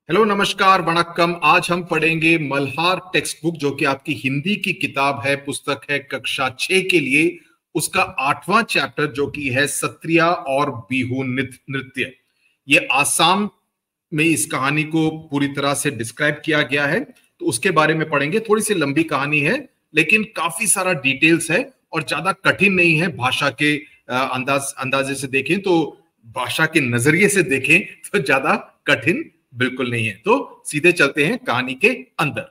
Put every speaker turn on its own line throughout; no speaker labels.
Hello, नमस्कार, वणक्कम। आज हम पढ़ेंगे मल्हार टेक्स्ट बुक, जो कि आपकी हिंदी की किताब है, पुस्तक है कक्षा 6 के लिए। उसका 8वां चैप्टर जो कि है सत्रिया और बिहू नृत्य। ये आसाम में इस कहानी को पूरी तरह से डिस्क्राइब किया गया है, तो उसके बारे में पढ़ेंगे। थोड़ी सी लंबी कहानी है, लेकिन काफी सारा डिटेल्स है और ज्यादा कठिन नहीं है। भाषा के अंदाजे से देखें तो, भाषा के नजरिए से देखें तो ज्यादा कठिन बिल्कुल नहीं है। तो सीधे चलते हैं कहानी के अंदर।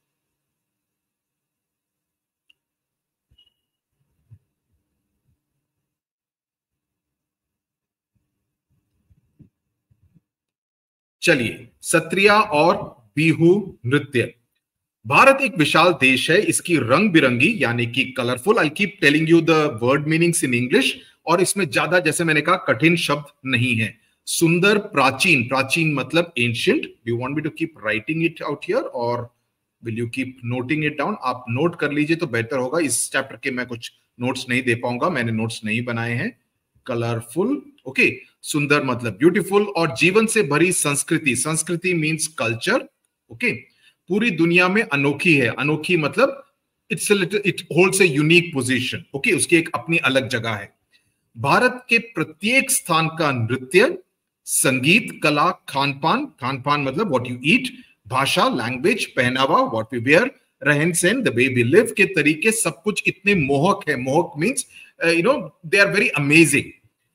चलिए, सत्रिया और बिहू नृत्य। भारत एक विशाल देश है। इसकी रंग बिरंगी यानी कि colourful, I keep telling you the word meanings in English, और इसमें ज्यादा, जैसे मैंने कहा, कठिन शब्द नहीं है। सुंदर, प्राचीन, प्राचीन मतलब ancient. Do you want me to keep writing it out here और will you keep noting it down? आप नोट कर लीजिए तो बेहतर होगा। इस चैप्टर के मैं कुछ नोट्स नहीं दे पाऊंगा, मैंने नोट्स नहीं बनाए हैं। Colourful, okay. सुंदर मतलब ब्यूटीफुल, और जीवन से भरी संस्कृति। संस्कृति मीन्स कल्चर, ओके। पूरी दुनिया में अनोखी है। अनोखी मतलब it holds a unique position, okay. उसकी एक अपनी अलग जगह है। भारत के प्रत्येक स्थान का नृत्य, संगीत, कला, खान पान, खान पान मतलब व्हाट यू ईट, भाषा, लैंग्वेज, पहनावा, व्हाट वी वेयर, रहन सहन, द वे वी लिव के तरीके, सब कुछ इतने मोहक है। मोहक means they are very amazing,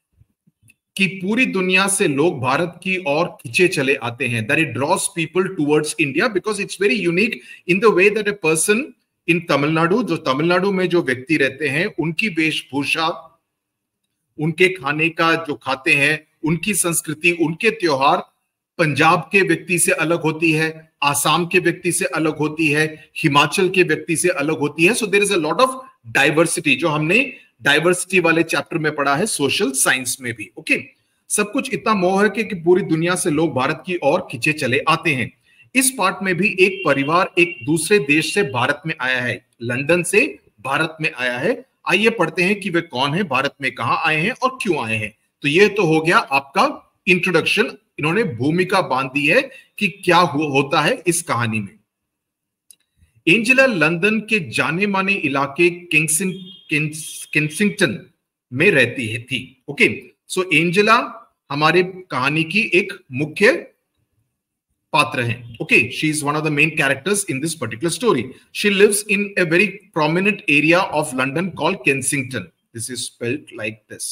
कि पूरी दुनिया से लोग भारत की ओर खींचे चले आते हैं। That it draws people towards India because it's very unique in the way that a person in Tamil Nadu, जो तमिलनाडु में जो व्यक्ति रहते हैं, उनकी वेशभूषा, उनके खाने का जो खाते हैं, उनकी संस्कृति, उनके त्योहार पंजाब के व्यक्ति से अलग होती है, आसाम के व्यक्ति से अलग होती है, हिमाचल के व्यक्ति से अलग होती है। So there is a lot of diversity, जो हमने डाइवर्सिटी वाले चैप्टर में पढ़ा है सोशल साइंस में भी, ओके। सब कुछ इतना मोह है कि पूरी दुनिया से लोग भारत की ओर खींचे चले आते हैं। इस पार्ट में भी एक परिवार एक दूसरे देश से भारत में आया है, लंदन से भारत में आया है। आइए पढ़ते हैं कि वे कौन है, भारत में कहां आए हैं और क्यों आए हैं। तो यह तो हो गया आपका इंट्रोडक्शन। इन्होंने भूमिका बांध दी है कि क्या होता है इस कहानी में। एंजेला लंदन के जाने माने इलाके केंसिंगटन में रहती है थी, ओके। सो एंजेला हमारे कहानी की एक मुख्य पात्र है, okay. She is one of the main characters in this particular story. She lives in a very prominent area of London called Kensington. This is spelled like this,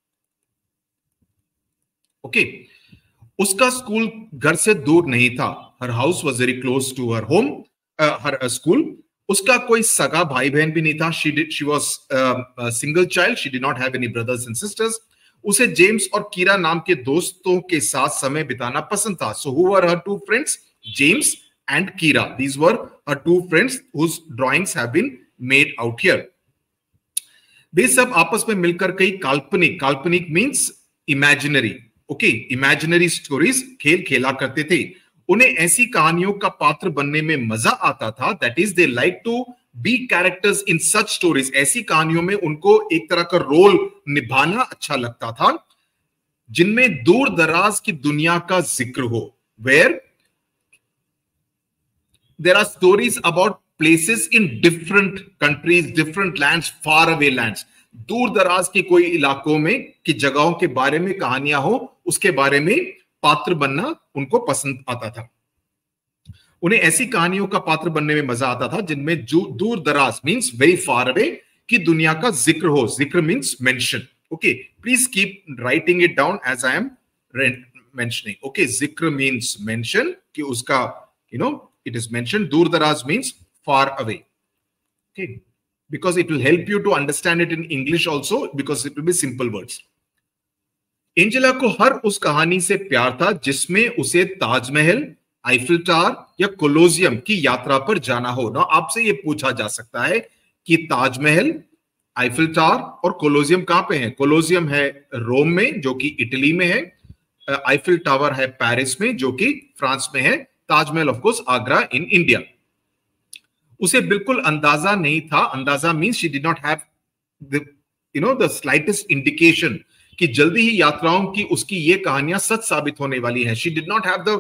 okay. उसका school घर से दूर नहीं था। Her house was very close to her home, her school. उसका कोई सगा भाई बहन भी नहीं था। She was single child, she did not have any brothers and sisters. उसे जेम्स और कीरा नाम के दोस्तों के साथ समय बिताना पसंद था। So who were her two friends? James and Keira, these were her two friends whose drawings have been made out here. वे सब आपस में मिलकर कई काल्पनिक, काल्पनिक means imaginary, okay, imaginary stories खेल खेला करते थे। उन्हें ऐसी कहानियों का पात्र बनने में मजा आता था। That is they like to be characters in such stories. ऐसी कहानियों में उनको एक तरह का रोल निभाना अच्छा लगता था, जिनमें दूर दराज की दुनिया का जिक्र हो। Where there are stories about places in different countries, different lands, far away lands. दूर दराज के कोई इलाकों में की जगहों के बारे में कहानियां हो, उसके बारे में पात्र बनना उनको पसंद आता था। उन्हें ऐसी कहानियों का पात्र बनने में मजा आता था जिनमें दूर दराज मीन्स वेरी फार अवे की दुनिया का जिक्र हो। जिक्र means mention, okay. Please keep writing it down as I am mentioning, okay. जिक्र मीन्स मेंशन, कि उसका इट इज मेंशन। दूर दराज means far away, okay, because it will help you to understand it in English also, because it will be simple words. Angela को हर उस कहानी से प्यार था जिसमें उसे ताजमहल, आईफिल टावर या कोलोसियम की यात्रा पर जाना हो। ना आपसे ये पूछा जा सकता है कि ताजमहल, आईफिल टावर और कोलोसियम कहां पे है? कोलोसियम है रोम में, जो कि इटली में है। आईफिल टावर है पेरिस में, जो कि फ्रांस में है। Taj Mahal of course Agra in India. उसे बिल्कुल अंदाजा नहीं था। अंदाजा means she did not have the slightest indication कि जल्दी ही यात्राओं की उसकी ये कहानियां सच साबित होने वाली हैं। She did not have the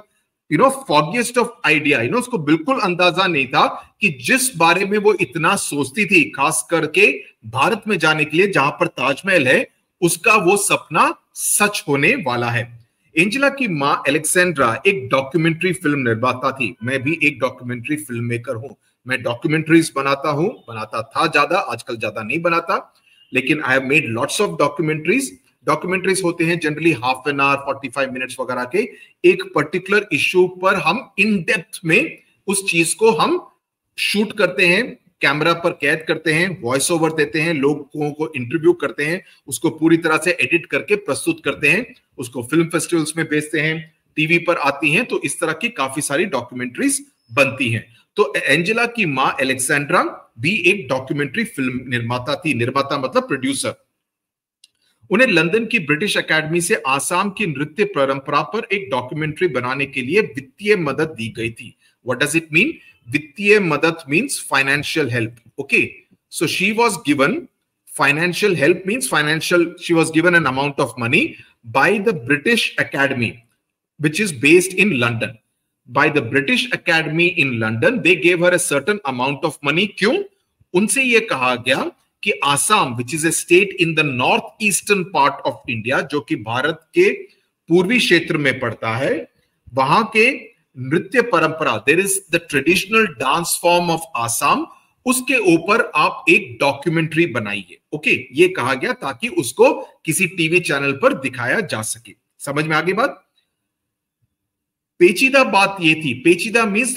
foggiest of idea, उसको बिल्कुल अंदाजा नहीं था कि जिस बारे में वो इतना सोचती थी, खास करके भारत में जाने के लिए जहां पर ताजमहल है, उसका वो सपना सच होने वाला है। एंजेला की मां एलेक्सेंड्रा एक डॉक्यूमेंट्री फिल्म निर्माता थी। मैं भी एक डॉक्यूमेंट्री फिल्म मेकर हूं। मैं डॉक्यूमेंट्रीज बनाता था ज्यादा, आजकल ज्यादा नहीं बनाता, लेकिन I have made lots of documentaries होते हैं generally half an hour 45 minutes वगैरह के। एक पर्टिकुलर इश्यू पर हम इन डेप्थ में उस चीज को हम शूट करते हैं, कैमरा पर कैद करते हैं, वॉइस ओवर देते हैं, लोगों को इंटरव्यू करते हैं, उसको पूरी तरह से एडिट करके प्रस्तुत करते हैं, उसको फिल्म फेस्टिवल्स में भेजते हैं, टीवी पर आती हैं। तो इस तरह की काफी सारी डॉक्यूमेंट्रीज बनती हैं। तो एंजेला की मां एलेक्सेंड्रा भी एक डॉक्यूमेंट्री फिल्म निर्माता थी। निर्माता मतलब प्रोड्यूसर। उन्हें लंदन की ब्रिटिश एकेडमी से आसाम की नृत्य परंपरा पर एक डॉक्यूमेंट्री बनाने के लिए वित्तीय मदद दी गई थी। What does it mean? वित्तीय मदद means financial help. Okay, so she was given financial help, means she was given an amount of money by the British Academy, which is based in London. By the British Academy in London, they gave her a certain amount of money. क्यों? उनसे ये कहा गया कि Assam, which is a state in the north eastern part of India, जो कि भारत के पूर्वी क्षेत्र में पड़ता है, वहां के नृत्य परंपरा, there is the traditional dance form of Assam, उसके ऊपर आप एक डॉक्यूमेंट्री बनाइए। ओके, ये कहा गया ताकि उसको किसी टीवी चैनल पर दिखाया जा सके। समझ में आ गई बात? पेचीदा बात ये थी, पेचीदा means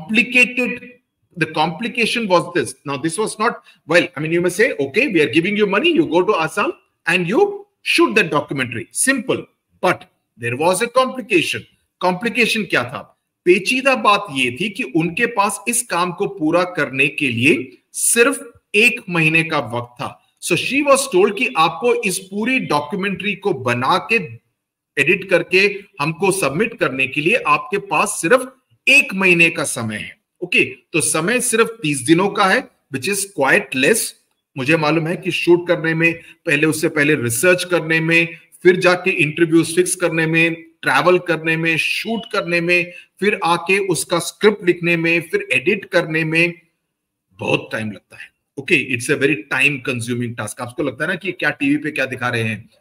the complication was this. Now this was not, well, I mean, you may say, okay, we are giving you money, you go to Assam and you shoot that documentary. Simple. But there was a complication. Complication क्या था? पेचीदा बात ये थी कि उनके पास इस काम को पूरा करने के लिए सिर्फ 1 महीने का वक्त था। सो शी वाज टोल्ड कि आपको इस पूरी डॉक्यूमेंट्री को बना के एडिट करके हमको सबमिट करने के लिए आपके पास सिर्फ 1 महीने का समय है। ओके, तो समय सिर्फ 30 दिनों का है, विच इज क्वाइट लेस। मुझे मालूम है कि शूट करने में पहले, उससे पहले रिसर्च करने में, फिर जाके इंटरव्यूज फिक्स करने में, ट्रैवल करने में, शूट करने में, फिर आके उसका स्क्रिप्ट लिखने में, फिर एडिट करने में बहुत टाइम लगता है। Okay, it's a very time consuming task. आपको लगता है ना कि क्या टीवी पे क्या दिखा रहे हैं?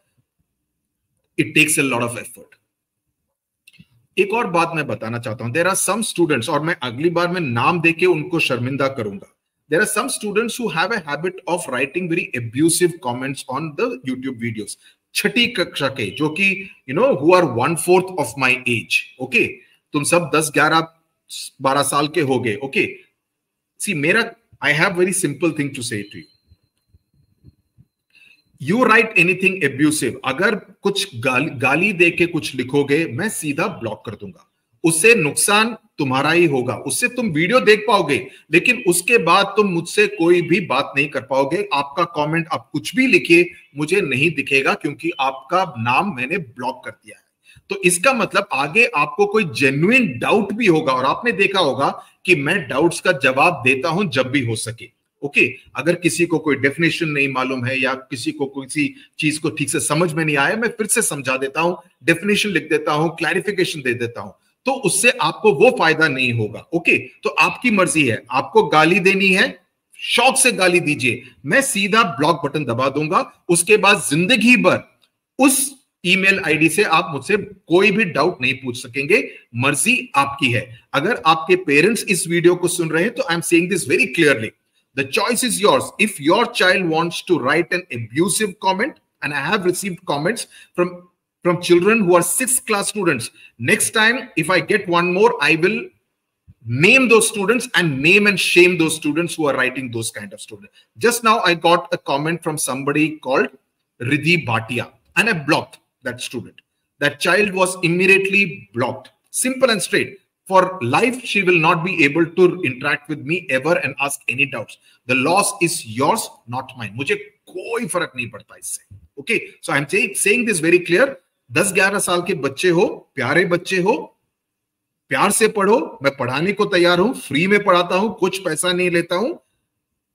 It takes a lot of effort. एक और बात मैं बताना चाहता हूं, देयर आर सम स्टूडेंट्स, और मैं अगली बार में नाम देके उनको शर्मिंदा करूंगा, there are some students who have a habit of writing very abusive comments on the YouTube videos. छठी कक्षा के, जो कि who are 1/4 of my age. Okay, तुम सब 10, 11, 12 साल के हो गए। ओके, सी मेरा, I have very simple thing to say to you, you write anything abusive, अगर कुछ गाली दे के कुछ लिखोगे, मैं सीधा ब्लॉक कर दूंगा। उससे नुकसान तुम्हारा ही होगा। उससे तुम वीडियो देख पाओगे, लेकिन उसके बाद तुम मुझसे कोई भी बात नहीं कर पाओगे। आपका कमेंट, आप कुछ भी लिखिए, मुझे नहीं दिखेगा, क्योंकि आपका नाम मैंने ब्लॉक कर दिया है। तो इसका मतलब आगे आपको कोई जेन्युइन डाउट भी होगा, और आपने देखा होगा कि मैं डाउट्स का जवाब देता हूं जब भी हो सके। ओके, अगर किसी को कोई डेफिनेशन नहीं मालूम है, या किसी को किसी चीज को ठीक से समझ में नहीं आया, मैं फिर से समझा देता हूं, डेफिनेशन लिख देता हूं, क्लैरिफिकेशन दे देता हूं। तो उससे आपको वो फायदा नहीं होगा। ओके, तो आपकी मर्जी है, आपको गाली देनी है, शौक से गाली दीजिए, मैं सीधा ब्लॉक बटन दबा दूंगा। उसके बाद जिंदगी भर उस ईमेल आईडी से आप मुझसे कोई भी डाउट नहीं पूछ सकेंगे। मर्जी आपकी है। अगर आपके पेरेंट्स इस वीडियो को सुन रहे हैं, तो I am saying this very clearly, the choice is yours. If your child wants to write an abusive comment, and I have received comments from children who are 6th class students, next time if I get one more, I will name those students and name and shame those students who are writing those kind of students. Just now I got a comment from somebody called Riddhi Bhatia, and I blocked that student. That child was immediately blocked. Simple and straight. For life, she will not be able to interact with me ever and ask any doubts. The loss is yours, not mine. मुझे कोई फर्क नहीं पड़ता इससे। Okay, so I'm saying this very clear. 10-11 साल के बच्चे हो, प्यारे बच्चे हो, प्यार से पढ़ो। मैं पढ़ाने को तैयार हूं, फ्री में पढ़ाता हूं, कुछ पैसा नहीं लेता हूं।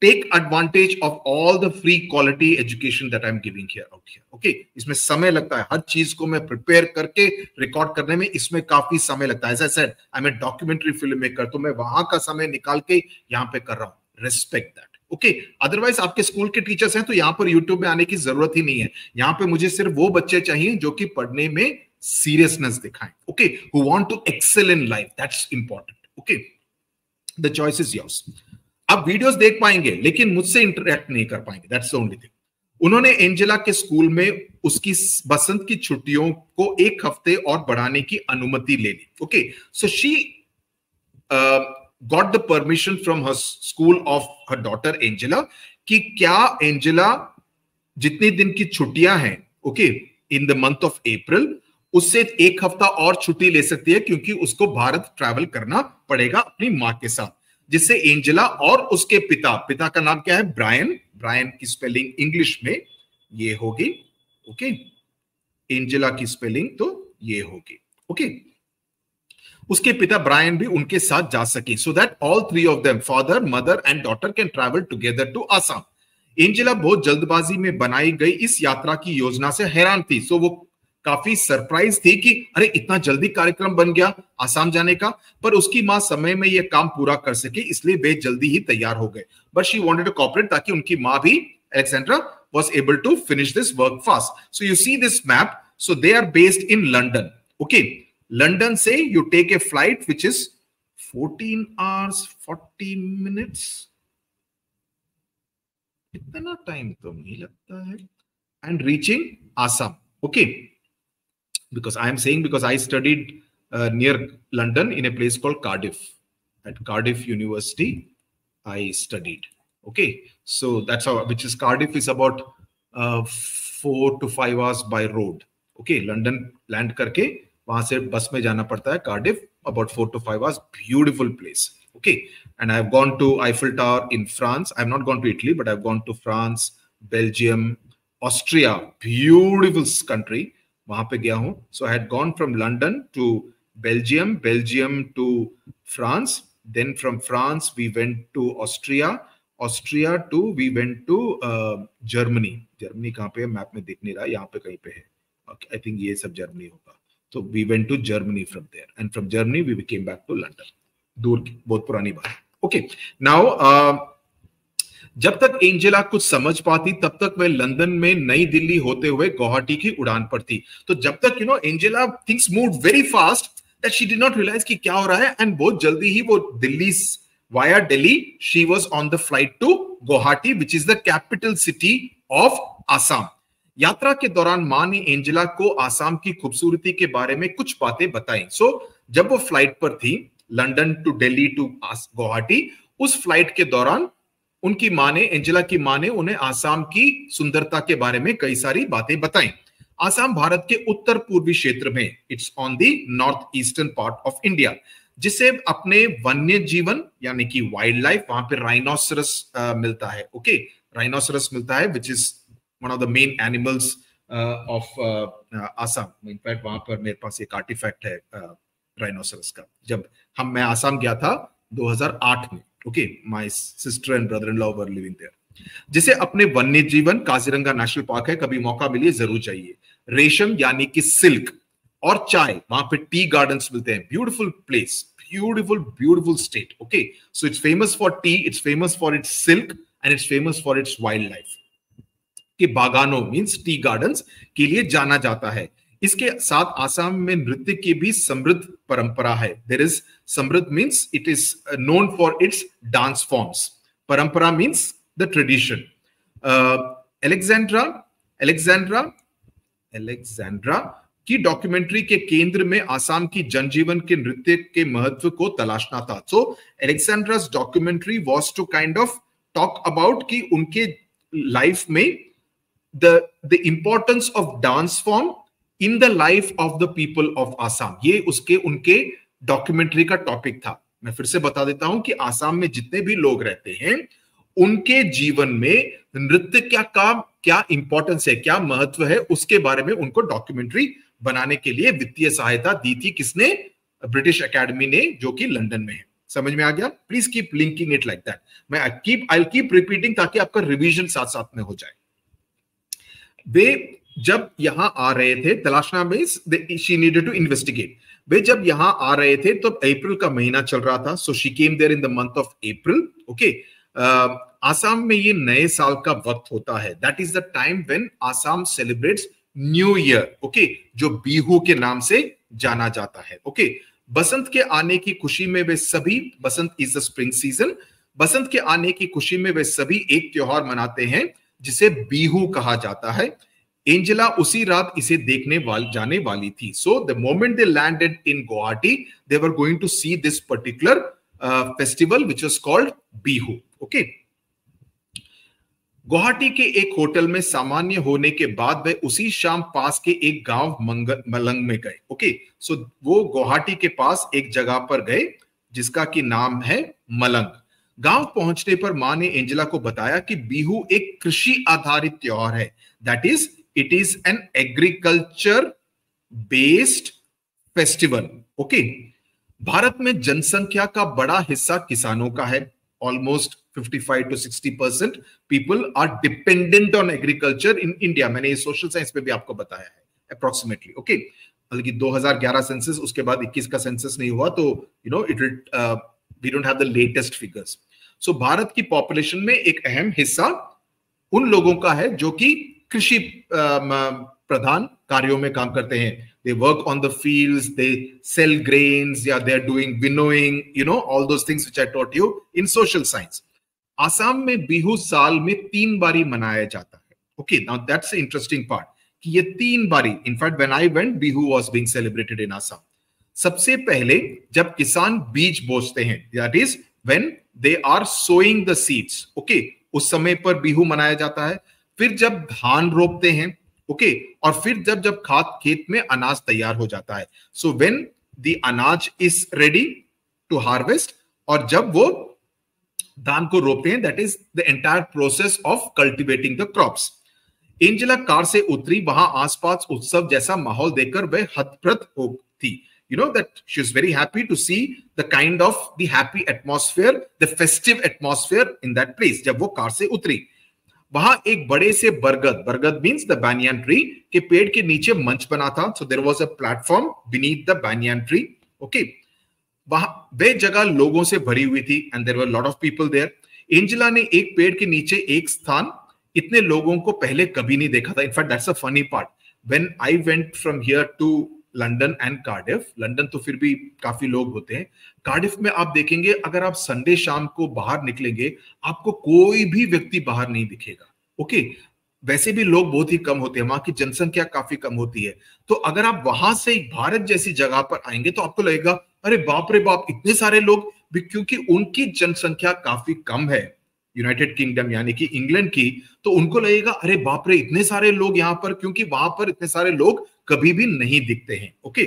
take advantage of all the free quality education that I'm giving here out here. Okay, इसमें समय लगता है, हर चीज को मैं प्रिपेयर करके रिकॉर्ड करने में इसमें काफी समय लगता है. As I said, I'm a documentary filmmaker, तो मैं वहां का समय निकाल के यहाँ पे कर रहा हूँ. Respect that. ओके, अदरवाइज आपके स्कूल के टीचर्स हैं तो यहाँ पर यूट्यूब में आने की जरूरत ही नहीं है. यहाँ पे मुझे सिर्फ वो बच्चे चाहिए जो कि पढ़ने में सीरियसनेस दिखाएं. Okay, who want to excel in life, that's important. Okay, the choice is yours. आप वीडियोस देख पाएंगे लेकिन मुझसे इंटरेक्ट नहीं कर पाएंगे. That's the only thing. उन्होंने एंजेला के स्कूल में उसकी बसंत की छुट्टियों को 1 हफ्ते और बढ़ाने की अनुमति ले ली. Okay, so she got the permission from her school of her daughter Angela कि क्या एंजेला जितने दिन की छुट्टियां हैं, okay, in the month of April, उससे 1 हफ्ता और छुट्टी ले सकती है क्योंकि उसको भारत ट्रैवल करना पड़ेगा अपनी मां के साथ. जिससे एंजेला और उसके पिता का नाम क्या है? ब्रायन की स्पेलिंग इंग्लिश में ये होगी. ओके, एंजेला की स्पेलिंग तो ये होगी. ओके, उसके पिता ब्रायन भी उनके साथ जा सके, so that all 3 of them, father, mother and daughter, can travel together to Assam. Angela बहुत जल्दबाजी में बनाई गई इस यात्रा की योजना से हैरान थी. सो वो काफी सरप्राइज थी कि अरे इतना जल्दी कार्यक्रम बन गया आसाम जाने का. पर उसकी मां समय में यह काम पूरा कर सके इसलिए वे जल्दी ही तैयार हो गए. But she wanted to cooperate ताकि उनकी मां भी, Alexandra, was able to finish this work fast. So you see this map. So they are based in London. Okay, London से you take a flight which is 14 hours 40 minutes. इतना time तो नहीं लगता है. And reaching Assam. Okay, because I am saying because I studied near London in a place called Cardiff. At Cardiff University, I studied. Okay, so that's how, which is Cardiff is about 4 to 5 hours by road. Okay, London land करके वहां से बस में जाना पड़ता है. Cardiff about 4 to 5 hours. Beautiful place. Okay, and I have gone to Eiffel Tower in France. I have not gone to Italy, but I have gone to France, Belgium, Austria. Beautiful country. वहां पे गया हूं. So I had gone from London to Belgium to France. Then from France we went to Austria to we went to Germany. कहाँ पे है? Map में दिख नहीं रहा, यहाँ पे कहीं पे है. Okay, I think ये सब जर्मनी होगा. So we went to Germany from there, and from Germany we came back to London. दूर की बहुत पुरानी बात. Okay, now जब तक एंजेला कुछ समझ पाती तब तक वह लंदन में नई दिल्ली होते हुए गुवाहाटी की उड़ान पर थी. तो जब तक Angela things moved very fast that she did not realize कि क्या हो रहा है. एंड बहुत जल्दी ही वो Delhi via Delhi, she was on the flight to Guwahati, which is the capital city of Assam. यात्रा के दौरान मां ने एंजेला को आसाम की खूबसूरती के बारे में कुछ बातें बताई. सो जब वो फ्लाइट पर थी London to Delhi to Guwahati, उस फ्लाइट के दौरान उनकी मां ने, एंजेला की मां ने उन्हें आसाम की सुंदरता के बारे में कई सारी बातें बताई. आसाम भारत के उत्तर पूर्वी क्षेत्र में, it's on the north eastern part of India, जिसे अपने वन्य जीवन यानी कि वाइल्ड लाइफ, वहां पे राइनोसरस मिलता है. ओके, राइनोसरस मिलता है which is one of the main animals of Assam. In fact वहां पर मेरे पास एक आर्टिफैक्ट है राइनोसरस का. जब मैं आसाम गया था 2008 में. Okay, my sister and brother in law were living there. जिसे अपने वन्य जीवन, काजीरंगा नेशनल पार्क है, कभी मौका मिले जरूर चाहिए. रेशम यानी कि सिल्क और चाय, वहां पे टी गार्डन्स मिलते हैं. Beautiful place, beautiful state. Okay, so it's famous for tea, it's famous for its silk and it's famous for its wild life. के बागानों मींस टी गार्डन्स के लिए जाना जाता है. इसके साथ आसाम में नृत्य की भी समृद्ध परंपरा है. देयर इज समृद्ध means it is known for its dance forms. परंपरा मींस द ट्रेडिशन. अलेक्जेंड्रा की डॉक्यूमेंट्री के केंद्र में आसाम की जनजीवन के नृत्य के महत्व को तलाशना था. So Alexandra's documentary was to kind of talk about कि उनके लाइफ में the importance of dance form in the life of the people of Assam. ये उनके डॉक्यूमेंट्री का टॉपिक था. मैं फिर से बता देता हूं कि आसाम में जितने भी लोग रहते हैं उनके जीवन में नृत्य क्या इंपॉर्टेंस है, क्या महत्व है, उसके बारे में उनको डॉक्यूमेंट्री बनाने के लिए वित्तीय सहायता दी थी. किसने? ब्रिटिश एकेडमी ने, जो कि लंदन में है. समझ में आ गया? Please keep linking it like that. मैं आई कीप रिपीटिंग ताकि आपका रिवीजन साथ साथ में हो जाए. वे जब यहां आ रहे थे, तलाशना means she needed to investigate. वे जब यहां आ रहे थे तो अप्रैल का महीना चल रहा था. So she came there in the month of April. Okay, Assam में ये नए साल का वक्त होता है. That is the time when Assam celebrates new year. Okay, जो बिहू के नाम से जाना जाता है. ओके, बसंत के आने की खुशी में वे सभी, basant is the spring season, बसंत के आने की खुशी में वे सभी एक त्योहार मनाते हैं जिसे बिहू कहा जाता है. एंजेला उसी रात इसे देखने जाने वाली थी. So the moment they landed in Guwahati, they were going to see this particular festival which is called Bihu. Okay, Guwahati के एक होटल में सामान्य होने के बाद वे उसी शाम पास के एक गांव मलंग में गए. ओके, सो वो गुवाहाटी के पास एक जगह पर गए जिसका की नाम है मलंग. गांव पहुंचने पर मां ने एंजेला को बताया कि बिहू एक कृषि आधारित त्योहार है. That is, it is an agriculture based festival. Okay, Bharat में जनसंख्या का बड़ा हिस्सा किसानों का है. Almost 55 to 60% people are dependent on agriculture in India. मैंने ये सोशल साइंस पे भी आपको बताया है अप्रोक्सीमेटली. ओके, बल्कि 2011 सेंसस, उसके बाद 21 का सेंसस नहीं हुआ, तो it we don't have the latest figures. So Bharat की पॉपुलेशन में एक अहम हिस्सा उन लोगों का है जो कि कृषि प्रधान कार्यों में काम करते हैं. They work on the fields, they sell grains, yeah, they're doing winnowing, all those things which I taught you in social science. Assam में बिहू साल में 3 बारी मनाया जाता है. Okay, now that's the interesting part कि ये 3 बारी, in fact when I went, Bihu was being celebrated in Assam. सबसे पहले जब किसान बीज बोते हैं, that is when they are sowing the seeds. Okay, उस समय पर बिहू मनाया जाता है. फिर जब धान रोपते हैं, ओके, और फिर जब खेत में अनाज तैयार हो जाता है. So when the anaj is ready to harvest, और जब वो धान को रोपते हैं, that is the entire process of cultivating the crops. Angela car से उतरी. वहां आसपास उत्सव जैसा माहौल देखकर वह हतप्रभ हो थी. That she was very happy to see the kind of the happy atmosphere, the festive atmosphere in that place. जब वो कार से उतरी, वहां एक बड़े से बरगद मीन्स द banyan ट्री के पेड़ के नीचे मंच बना था. So there was a platform beneath the banyan tree. Okay, वहां वे जगह लोगों से भरी हुई थी and there were lot of people there. Angela ने एक पेड़ के नीचे एक स्थान, इतने लोगों को पहले कभी नहीं देखा था. In fact that's a funny part. When I went from here to London and Cardiff, London तो फिर भी काफी लोग होते हैं, कार्डिफ में आप देखेंगे अगर आप संडे शाम को बाहर निकलेंगे, आपको कोई भी व्यक्ति बाहर नहीं दिखेगा. ओके, वैसे भी लोग बहुत ही कम होते हैं, वहां की जनसंख्या काफी कम होती है. तो अगर आप वहां से भारत जैसी जगह पर आएंगे तो आपको लगेगा अरे बाप रे बाप, इतने सारे लोग, क्योंकि उनकी जनसंख्या काफी कम है, यूनाइटेड किंगडम यानी कि इंग्लैंड की. तो उनको लगेगा अरे बाप रे इतने सारे लोग यहाँ पर, क्योंकि वहां पर इतने सारे लोग कभी भी नहीं दिखते हैं. ओके,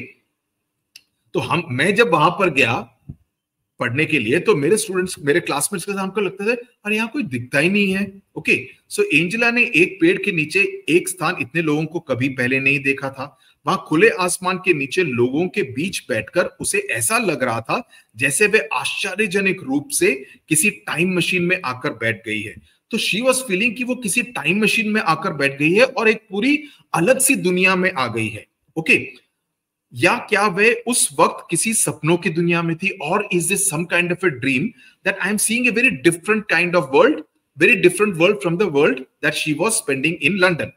तो मैं जब वहां पर गया पढ़ने के लिए, तो मेरे स्टूडेंट्स, मेरे क्लासमेट्स के साथ हमको लगता था अरे यहाँ कोई दिखता ही नहीं है. ओके, सो एंजेला ने एक पेड़ के नीचे एक स्थान, इतने लोगों को कभी पहले नहीं देखा था. वहां खुले आसमान के नीचे लोगों के बीच बैठकर उसे ऐसा लग रहा था जैसे वे आश्चर्यजनक रूप से किसी टाइम मशीन में आकर बैठ गई है. तो शी वॉज फीलिंग कि वो किसी टाइम मशीन में आकर बैठ गई है और एक पूरी अलग सी दुनिया में आ गई है. ओके, या क्या वे उस वक्त किसी सपनों की दुनिया में थी, और is this some kind of a dream that I am seeing a very different kind of world, very different world from the world that she was spending in London.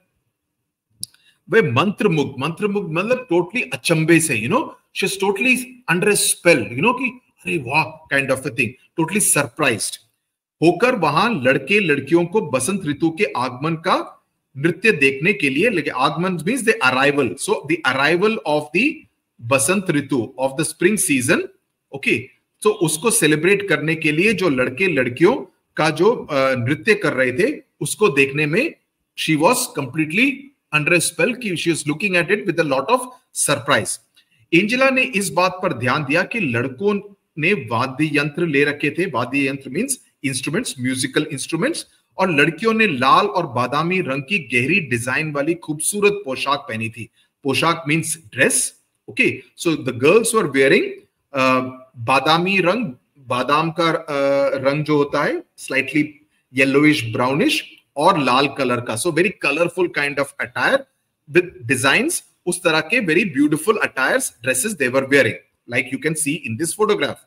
वे मंत्रमुग्ध मतलब टोटली अचंभे से, she is totally under a spell, कि अरे वाह kind of a thing, totally surprised होकर वहां लड़के लड़कियों को बसंत ऋतु के आगमन का नृत्य देखने के लिए लगे. आगमन means the arrival, so the arrival of the basant ritu of the spring season. Okay, तो उसको सेलिब्रेट करने के लिए जो लड़के लड़कियों का जो नृत्य कर रहे थे, उसको देखने में she was completely under spell, की she was looking at it with a lot of surprise. Angela ने इस बात पर ध्यान दिया कि लड़कों ने वाद्य यंत्र ले रखे थे. वाद्य यंत्र मींस इंस्ट्रूमेंट्स, म्यूजिकल इंस्ट्रूमेंट्स, और लड़कियों ने लाल और बादामी रंग की गहरी डिजाइन वाली खूबसूरत पोशाक पहनी थी. पोशाक means dress. Okay, so the girls were wearing बादामी रंग बादाम का रंग जो होता है स्लाइटली येलोइश ब्राउनिश, और लाल कलर का, so very colourful kind of attire with designs, उस तरह के very beautiful attires dresses they were wearing, like you can see in this photograph.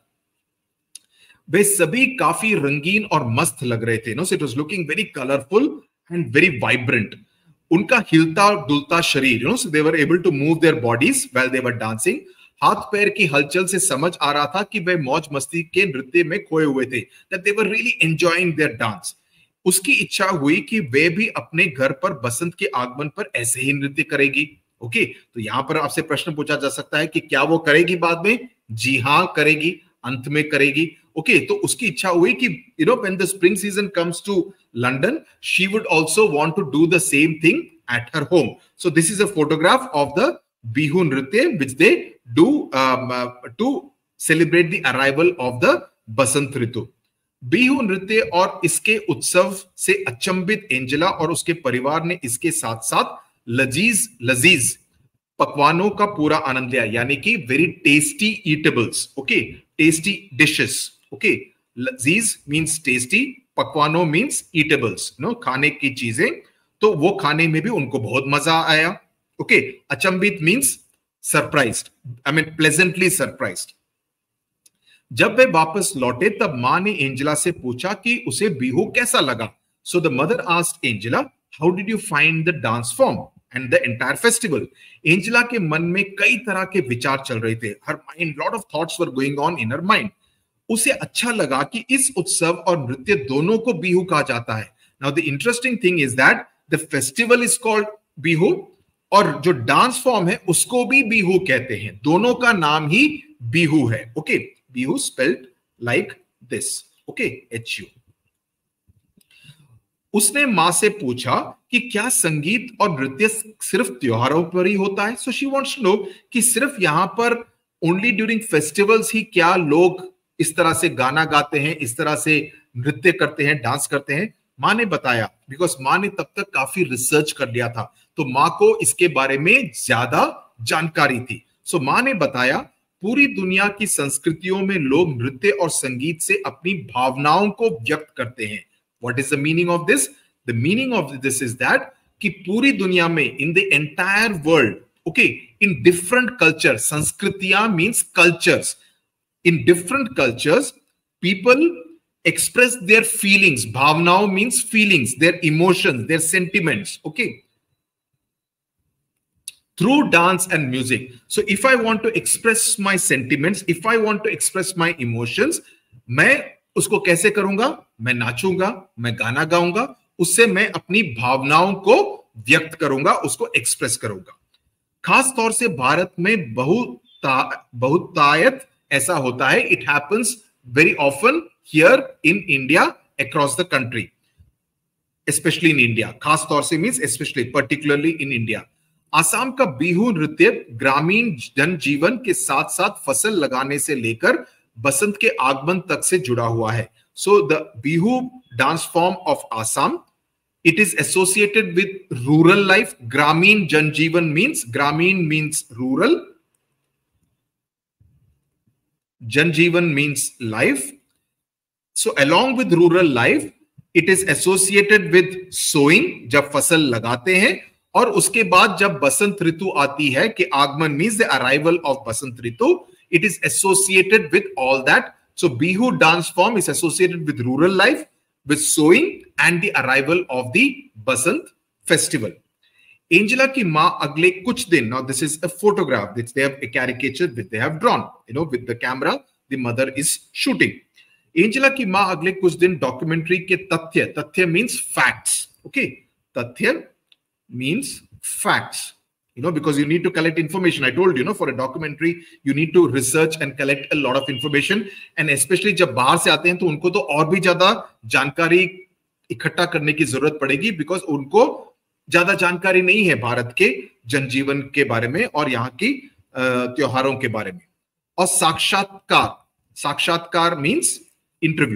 वे सभी काफी रंगीन और मस्त लग रहे थे, no, so it was looking very colourful and very vibrant. उनका हिलता और डुलता शरीर, you know, so they were able to move their bodies while they were dancing. हाथ पैर की हलचल से समझ आ रहा था कि वे मौज मस्ती के नृत्य में खोए हुए थे, that they were really enjoying their dance. उसकी इच्छा हुई कि वे भी अपने घर पर बसंत के आगमन पर ऐसे ही नृत्य करेगी। ओके, तो यहां पर आपसे प्रश्न पूछा जा सकता है कि क्या वो करेगी बाद में? जी हां करेगी, अंत में करेगी। ओके, तो उसकी इच्छा हुई कि you know when the spring season comes to London, she would also want to do the same thing at her home. So this is a photograph of the Bihu nritya which they do to celebrate the arrival of the basant ritu. Bihu नृत्य और इसके उत्सव से अचंभित Angela और उसके परिवार ने इसके साथ साथ लजीज पकवानों का पूरा आनंद लिया, यानी कि very tasty eatables, okay, tasty dishes. Okay, लजीज मींस टेस्टी, पकवानों मींस ईटेबल्स, नो, खाने की चीजें, तो वो खाने में भी उनको बहुत मजा आया। ओके, अचंभित means surprised, I mean pleasantly surprised. जब वे वापस लौटे तब मां ने एंजेला से पूछा कि उसे बिहू कैसा लगा। So the mother asked Angela, how did you find the dance form and the entire festival? Angela के मन में कई तरह के विचार चल रहे थे। Her mind, lot of thoughts were going on in her mind. उसे अच्छा लगा कि इस उत्सव और नृत्य दोनों को बिहू कहा जाता है। Now the interesting thing is that the festival is called Bihu, और जो डांस फॉर्म है उसको भी बिहू कहते हैं। दोनों का नाम ही बिहू है। Okay, Bihu spelled like this, okay, HU। उसने मां से पूछा कि क्या संगीत और नृत्य सिर्फ त्योहारों पर ही होता है? So she wants to know कि सिर्फ यहां पर ओनली ड्यूरिंग फेस्टिवल्स ही क्या लोग इस तरह से गाना गाते हैं, इस तरह से नृत्य करते हैं, डांस करते हैं? मां ने बताया, बिकॉज मां ने तब तक काफी रिसर्च कर लिया था, तो मां को इसके बारे में ज्यादा जानकारी थी। सो मां ने बताया, पूरी दुनिया की संस्कृतियों में लोग नृत्य और संगीत से अपनी भावनाओं को व्यक्त करते हैं। What is the meaning of this? The meaning of this is that कि पूरी दुनिया में, in the entire world, okay, in different cultures, संस्कृतियां means cultures. In different cultures, people express their feelings. भावनाओं means feelings, their emotions, their sentiments, okay, through dance and music. So if I want to express my sentiments, if I want to express my emotions, मैं उसको कैसे करूंगा? मैं नाचूंगा, मैं गाना गाऊंगा, उससे मैं अपनी भावनाओं को व्यक्त करूंगा, उसको एक्सप्रेस करूंगा। खास तौर से भारत में बहुतायत ऐसा होता है। It happens very often here in India, across the country, specially in India. खास तौर से means specially, particularly in India. Assam का बिहू नृत्य ग्रामीण जनजीवन के साथ साथ फसल लगाने से लेकर बसंत के आगमन तक से जुड़ा हुआ है। So the Bihu dance form of Assam, it is associated with rural life. ग्रामीण जनजीवन मीन्स, ग्रामीण मीन्स रूरल, जनजीवन means life. So along with rural life, it is associated with sowing, जब फसल लगाते हैं, और उसके बाद जब बसंत ऋतु आती है, कि आगमन means the arrival of basant ritu, it is associated with all that. So bihu dance form is associated with rural life, with sowing and the arrival of the Basant festival. Angela की मां अगले कुछ दिन, now this is a photograph which they have, a caricature which they have drawn, you know, with the camera the mother is shooting. Angela की मां अगले कुछ दिन डॉक्यूमेंट्री के तथ्य means facts, okay, तथ्य means facts, you know, because you need to collect information. I told you, for a documentary you need to research and collect a lot of information, and especially जब बाहर से आते हैं तो उनको तो और भी ज्यादा जानकारी इकट्ठा करने की जरूरत पड़ेगी, बिकॉज उनको ज्यादा जानकारी नहीं है भारत के जनजीवन के बारे में और यहाँ की त्योहारों के बारे में। और साक्षात्कार मीन्स इंटरव्यू,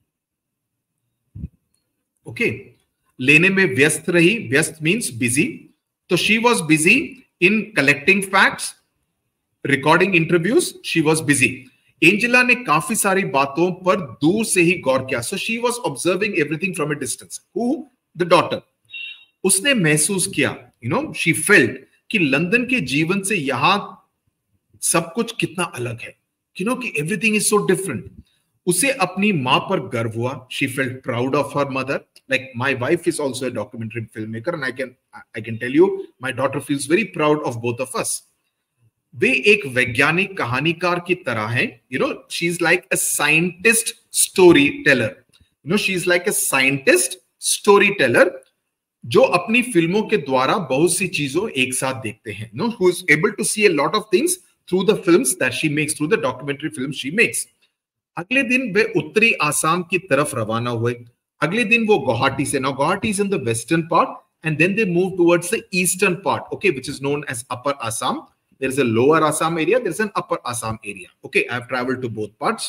ओके, लेने में व्यस्त रही, व्यस्त means busy. So she was busy in collecting facts, recording interviews, she was busy. Angela ने काफी सारी बातों पर दूर से ही गौर किया. So she was observing everything from a distance. Who? The daughter. उसने महसूस किया, शी फेल्ट कि लंदन के जीवन से यहां सब कुछ कितना अलग है, कि एवरीथिंग इज सो डिफरेंट. उसे अपनी मां पर गर्व हुआ. She felt proud of her mother. Like my wife is also a documentary filmmaker, and I can tell you, my daughter feels very proud of both of us. वे एक वैज्ञानिक कहानीकार की तरह हैं. She is like a scientist storyteller. She is like a scientist storyteller जो अपनी फिल्मों के द्वारा बहुत सी चीजों एक साथ देखते हैं. Who is able to see a lot of things through the films that she makes, through the documentary films she makes. अगले दिन वे उत्तरी आसाम की तरफ रवाना हुए. अगले दिन वो गुवाहाटी से, now Guwahati is in the western part, and then they move towards the eastern part, okay, which is known as Upper Assam. There is a lower Assam area, there is an Upper Assam area. Okay, I have traveled to both parts.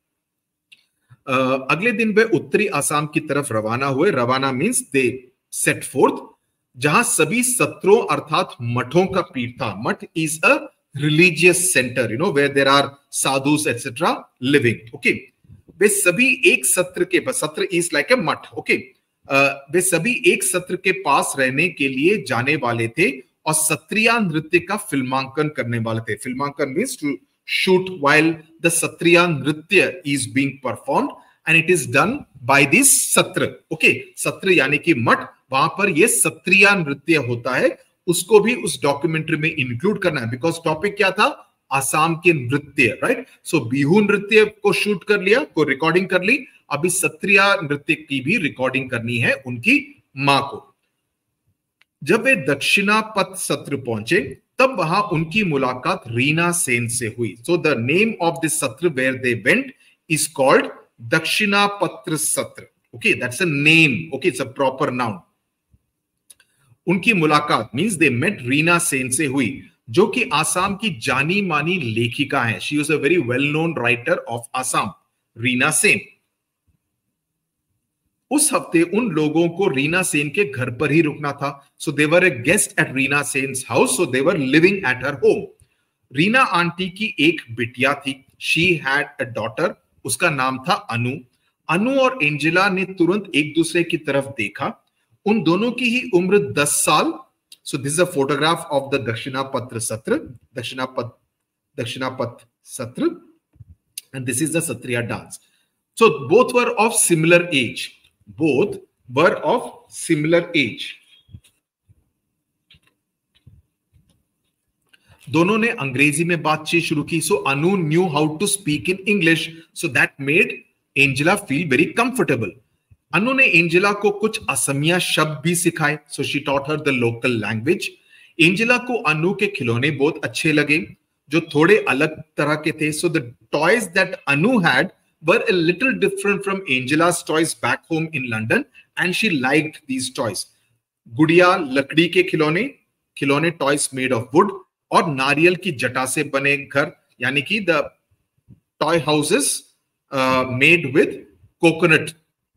अगले दिन वे उत्तरी आसाम की तरफ रवाना हुए. रवाना means they set fourth, जहां सभी सत्रों अर्थात मठों का पीठ था. Math is a religious centre, where there are sadhus etc. living. Okay. वे सभी एक सत्र के, सत्र इज लाइक ए मठ. ओके. वे सभी एक सत्र के पास रहने के लिए जाने वाले थे और सत्रिया नृत्य का फिल्मांकन करने वाले थे. फिल्मांकन means to shoot while the Sattriya nritya is being performed and it is done by this sattra. Okay. सत्र यानी कि मठ, वहां पर यह सत्रिया नृत्य होता है. उसको भी उस डॉक्यूमेंट्री में इंक्लूड करना है, बिकॉज टॉपिक क्या था? आसाम के नृत्य, राइट. सो बिहू नृत्य को शूट कर लिया, को रिकॉर्डिंग कर ली. अभी सत्रिया नृत्य की भी रिकॉर्डिंग करनी है उनकी मां को. जब वे दक्षिणापथ सत्र पहुंचे तब वहां उनकी मुलाकात रीना सेन से हुई. So the name of this sattra where they went is called Dakshinapatra sattra. Okay, that's a name. Okay, it's a proper noun. उनकी मुलाकात means they met Reena Sen से हुई, जो कि आसाम की जानी मानी लेखिका है. She was a very well known writer of Assam, Reena Sen. उस हफ्ते उन लोगों को रीना सेन के घर पर ही रुकना था. So they were a guest at Reena Sen's house, so they were living at her home. Reena aunty की एक बिटिया थी. शी हैड अ डॉटर, उसका नाम था अनु. अनु और एंजेला ने तुरंत एक दूसरे की तरफ देखा. उन दोनों की ही उम्र 10 साल. So this is a photograph of the Dakshinapatra Satra, Dakshinapatra Satra, and this is the Satriya dance. So both were of similar age. Both were of similar age. दोनों ने अंग्रेजी में बातचीत शुरू की. So Anu knew how to speak in English, so that made Angela feel very comfortable. अनु ने Angela को कुछ असमिया शब्द भी सिखाए. So she taught her the local language. Angela को अनु के खिलौने बहुत अच्छे लगे, जो थोड़े अलग तरह के थे. So the toys that Anu had were a little different from Angela's toys back home in London, and she liked these toys. गुड़िया लकड़ी के खिलौने टॉयज मेड ऑफ वुड, और नारियल की जटा से बने घर, यानी कि the toy houses made with coconut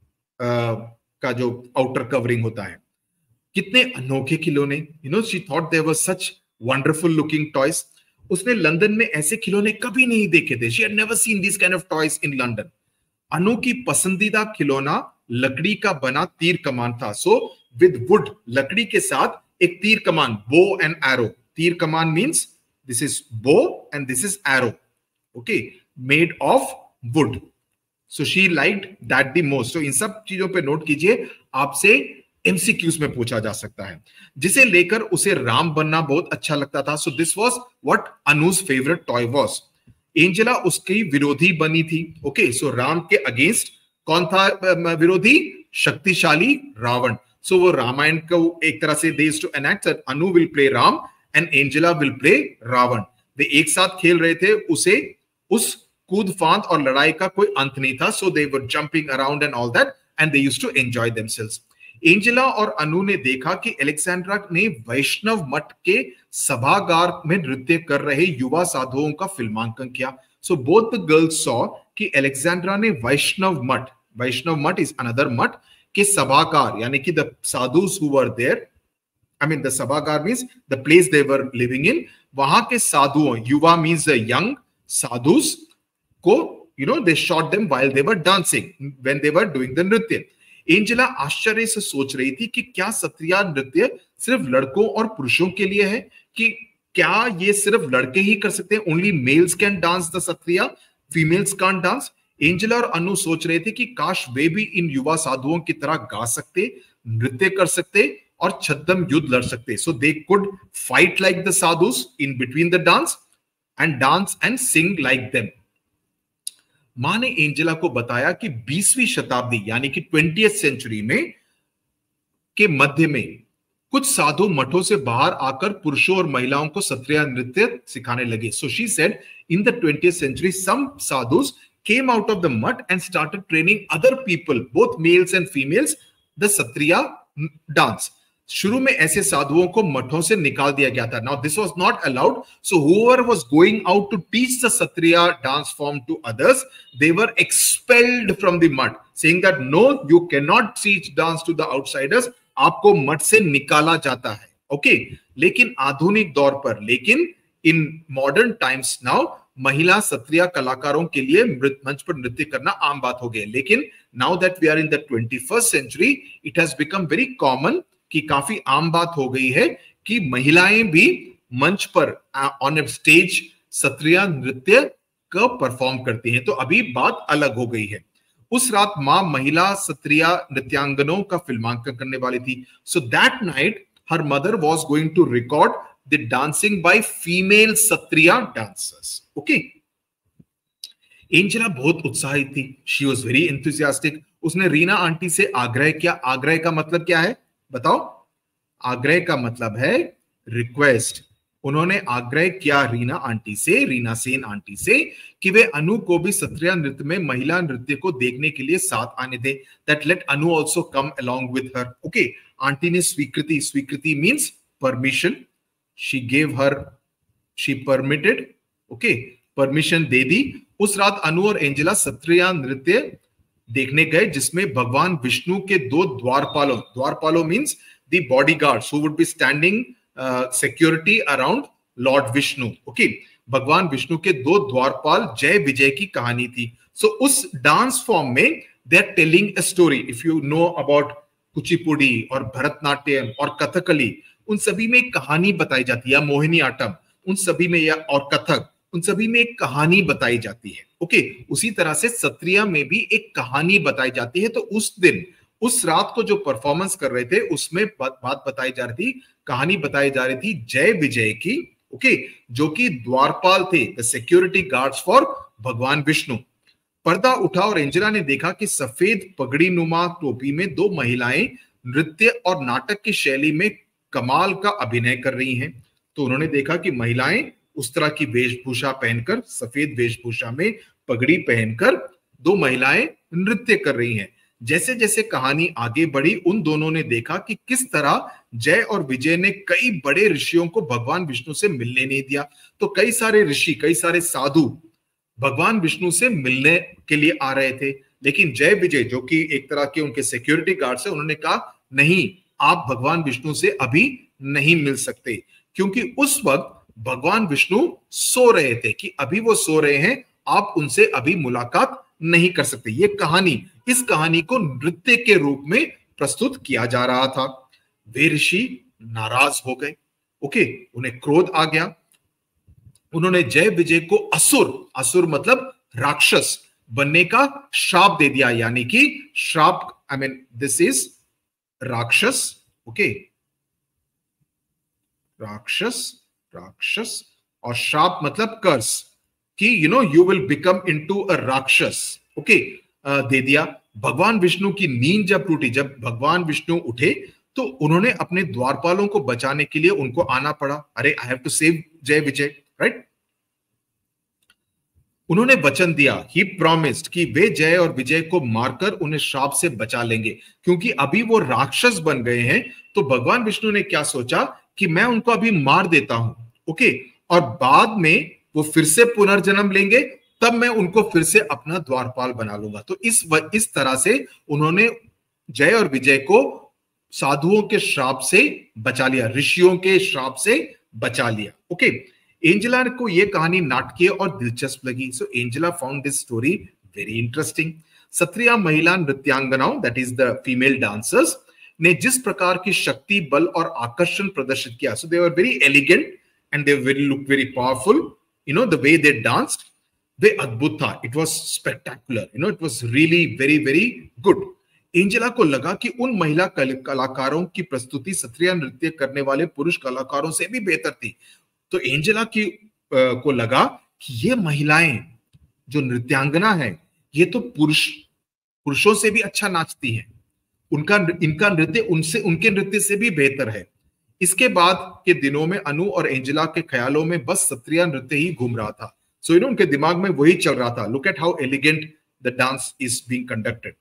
का जो आउटर कवरिंग होता है. कितने अनोखे खिलौने. She thought there were such wonderful looking toys. उसने लंदन में ऐसे खिलौने कभी नहीं देखे थे. She had never seen this kind of toys in London. Anu की पसंदीदा खिलौना लकड़ी का बना तीर कमान था. सो विद वुड, लकड़ी के साथ एक तीर कमान, बो एंड एरो. तीर कमान means this is bow and दिस इज एरो. Okay, made of wood. So she liked that the most. So इन सब चीजों पे नोट कीजिए, आपसे एमसीक्यूज में पूछा जा सकता है. जिसे लेकर उसे राम बनना बहुत अच्छा लगता था. So this was what Anu's favorite toy was. Angela उसकी विरोधी बनी थी. ओके, सो राम के अगेंस्ट कौन था विरोधी? शक्तिशाली रावण. सो वो रामायण को एक तरह से they to enact that Anu will play Ram and Angela will play Ravan. वे एक साथ खेल रहे थे. उसे उस कूद फांद और लड़ाई का कोई अंत नहीं था. So they were jumping around and all that, and they used to enjoy themselves. Angela और अनु ने देखा कि अलेक्जेंड्रा ने वैष्णव मठ के सभागार में नृत्य कर रहे युवा साधुओं का फिल्मांकन किया. So both the girls saw कि अलेक्जेंड्रा ने वैष्णव मठ इज अनदर मठ के सभागार, यानी कि the sadhus who were there, I mean the sabhagar means the place they were living in, वहां के साधुओं, युवा मींस द यंग, साधुस को they shot them while they were dancing, when they were doing the nritya. Angela आश्चर्य से सोच रही थी कि क्या सत्रिया नृत्य सिर्फ लड़कों और पुरुषों के लिए है, कि क्या ये सिर्फ लड़के ही कर सकते हैं, only males can dance the Sattriya, females can't dance. Angela और अनु सोच रहे थे कि काश वे भी इन युवा साधुओं की तरह गा सकते, नृत्य कर सकते और छद्म युद्ध लड़ सकते। So they could fight like the sadhus in between the dance and sing like them. मां ने एंजेला को बताया कि 20वीं शताब्दी यानी कि 20th सेंचुरी में के मध्य में कुछ साधु मठों से बाहर आकर पुरुषों और महिलाओं को सत्रिया नृत्य सिखाने लगे। So she said in the 20th century some sadhus came out of the mud and started training other people, both males and females, the satriya dance. शुरू में ऐसे साधुओं को मठों से निकाल दिया गया था। Now this was not allowed, so whoever was going out to teach the satriya dance form to others, they were expelled from the mud, saying that no, you cannot teach dance to the outsiders. आपको मठ से निकाला जाता है। Okay, लेकिन आधुनिक दौर पर, लेकिन इन मॉडर्न टाइम्स नाउ महिला सत्रिया कलाकारों के लिए मंच पर नृत्य करना आम बात हो गई। लेकिन now that we are in the 21st century, it has become very common, कि काफी आम बात हो गई है कि महिलाएं भी मंच पर ऑन ए स्टेज सत्रिया नृत्य का परफॉर्म करती हैं। तो अभी बात अलग हो गई है। उस रात मां महिला सत्रिया नृत्यांगनों का फिल्मांकन करने वाली थी। So that night her mother was going to record the dancing by female Sattriya dancers. Okay, Angela बहुत उत्साहित थी। She was very enthusiastic. उसने रीना आंटी से आग्रह किया। आग्रह का मतलब क्या है बताओ? आग्रह का मतलब है रिक्वेस्ट। उन्होंने आग्रह किया रीना आंटी से, रीना सेन आंटी से, कि वे अनु को भी सत्रिया नृत्य में महिला नृत्य को देखने के लिए साथ आने दें। That let Anu also come along with her. Okay, aunty ने स्वीकृति, स्वीकृति means permission, she gave her, she permitted, okay, permission दे दी। उस रात अनु और एंजेला सत्रिया नृत्य देखने गए, जिसमें भगवान विष्णु के दो द्वारपालों, द्वारपालों means the bodyguards who would be standing security around lord Vishnu. Okay, भगवान विष्णु के दो द्वारपाल जय विजय की कहानी थी। सो उस डांस फॉर्म में they are telling a story. If you know about Kuchipudi और भरतनाट्यम और कथकली, उन सभी में एक कहानी बताई जाती है, या मोहिनी आट्टम, उन सभी में, या और कथक, उन सभी में एक कहानी बताई जाती है। ओके, उसी तरह से सत्रिया में भी एक कहानी बताई जाती है। तो उस दिन, उस रात को जो परफॉर्मेंस कर रहे थे, उसमें बात बताई जा रही थी, कहानी बताई जा रही थी जय विजय की। ओके, जो कि द्वारपाल थे, द सिक्योरिटी गार्ड्स फॉर भगवान विष्णु। पर्दा उठा और एंजेला ने देखा कि सफेद पगड़ी नुमा टोपी में दो महिलाएं नृत्य और नाटक की शैली में कमाल का अभिनय कर रही हैं। तो उन्होंने देखा कि महिलाएं उस तरह की वेशभूषा पहनकर, सफेद वेशभूषा में पगड़ी पहनकर दो महिलाएं नृत्य कर रही हैं। जैसे जैसे कहानी आगे बढ़ी, उन दोनों ने देखा कि किस तरह जय और विजय ने कई बड़े ऋषियों को भगवान विष्णु से मिलने नहीं दिया। तो कई सारे ऋषि, कई सारे साधु भगवान विष्णु से मिलने के लिए आ रहे थे, लेकिन जय विजय, जो कि एक तरह के उनके सिक्योरिटी गार्ड है, उन्होंने कहा नहीं, आप भगवान विष्णु से अभी नहीं मिल सकते, क्योंकि उस वक्त भगवान विष्णु सो रहे थे, कि अभी वो सो रहे हैं, आप उनसे अभी मुलाकात नहीं कर सकते। ये कहानी, इस कहानी को नृत्य के रूप में प्रस्तुत किया जा रहा था। वे ऋषि नाराज हो गए। ओके, उन्हें क्रोध आ गया। उन्होंने जय विजय को असुर, असुर मतलब राक्षस बनने का श्राप दे दिया, यानी कि श्राप, I mean this is rakshas. Okay, rakshas, rakshas, और श्राप मतलब कर्स, कि you will become into a rakshas. Okay, दे दिया। भगवान विष्णु की नींद जब टूटी, जब भगवान विष्णु उठे, तो उन्होंने अपने द्वारपालों को बचाने के लिए उनको आना पड़ा। अरे, आई हैव टू सेव जय विजय, राइट? उन्होंने वचन दिया, ही प्रॉमिस्ड, कि वे जय और विजय को मारकर उन्हें श्राप से बचा लेंगे, क्योंकि अभी वो राक्षस बन गए हैं। तो भगवान विष्णु ने क्या सोचा कि मैं उनको अभी मार देता हूं, ओके, और बाद में वो फिर से पुनर्जन्म लेंगे, तब मैं उनको फिर से अपना द्वारपाल बना लूंगा। तो इस तरह से उन्होंने जय और विजय को साधुओं के श्राप से बचा लिया, ऋषियों के श्राप से बचा लिया। ओके, एंजेला को यह कहानी नाटकीय और दिलचस्प लगी, so Angela found this story very interesting. Sattriya महिला नृत्यांगनाओं, that is the female dancers, ने जिस प्रकार की शक्ति, बल और आकर्षण प्रदर्शित किया, so they were very elegant and they very look very powerful, you know the way they danced, वे अद्भुत था, it was spectacular, you know it was really very very good. Angela को लगा कि उन महिला कलाकारों की प्रस्तुति सत्रिया नृत्य करने वाले पुरुष कलाकारों से भी बेहतर थी। तो एंजेला की को लगा कि ये महिलाएं जो नृत्यांगना है, ये तो पुरुषों से भी अच्छा नाचती हैं, इनका नृत्य उनके नृत्य से भी बेहतर है। इसके बाद के दिनों में अनु और एंजेला के ख्यालों में बस सत्रिया नृत्य ही घूम रहा था। सो उनके दिमाग में वही चल रहा था, look at how elegant the dance is being conducted.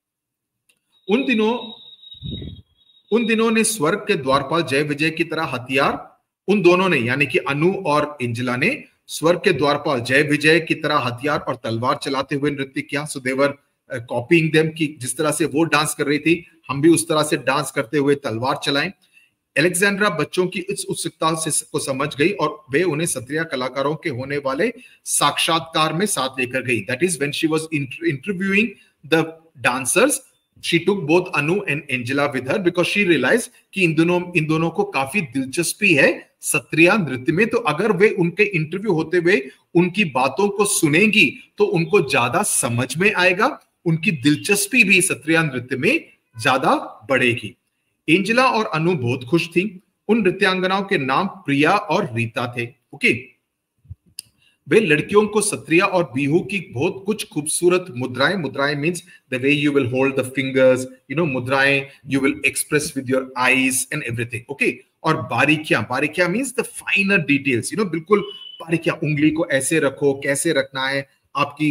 उन दिनों ने स्वर्ग के द्वारपाल जय विजय की तरह हथियार, उन दोनों ने यानी कि अनु और एंजेला ने स्वर्ग के द्वारपाल जय विजय की तरह हथियार और तलवार चलाते हुए नृत्य किया। So they were copying them, कि जिस तरह से वो डांस कर रही थी हम भी उस तरह से डांस करते हुए तलवार चलाएं। एलेक्जेंड्रा बच्चों की इस उत्सुकता से को समझ गई और वे उन्हें सत्रिया कलाकारों के होने वाले साक्षात्कार में साथ लेकर गई। That is when she was interviewing the dancers, she took both Anu and Angela with her because she realize कि इन दोनों को काफी दिलचस्पी है सत्रिया नृत्य में। तो अगर वे उनके इंटरव्यू होते हुए उनकी बातों को सुनेंगी तो उनको ज्यादा समझ में आएगा, उनकी दिलचस्पी भी सत्रिया नृत्य में ज्यादा बढ़ेगी। एंजेला और अनु बहुत खुश थी। उन नृत्यांगनाओं के नाम प्रिया और रीता थे। ओके, वे लड़कियों को सत्रिया और बिहू की बहुत कुछ खूबसूरत मुद्राएं means the way you will hold the fingers, you know मुद्राएं you will express with your eyes and everything. Okay, और बारीकियां means the finer details, you know बिल्कुल बारीकियां, उंगली को ऐसे रखो, कैसे रखना है, आपकी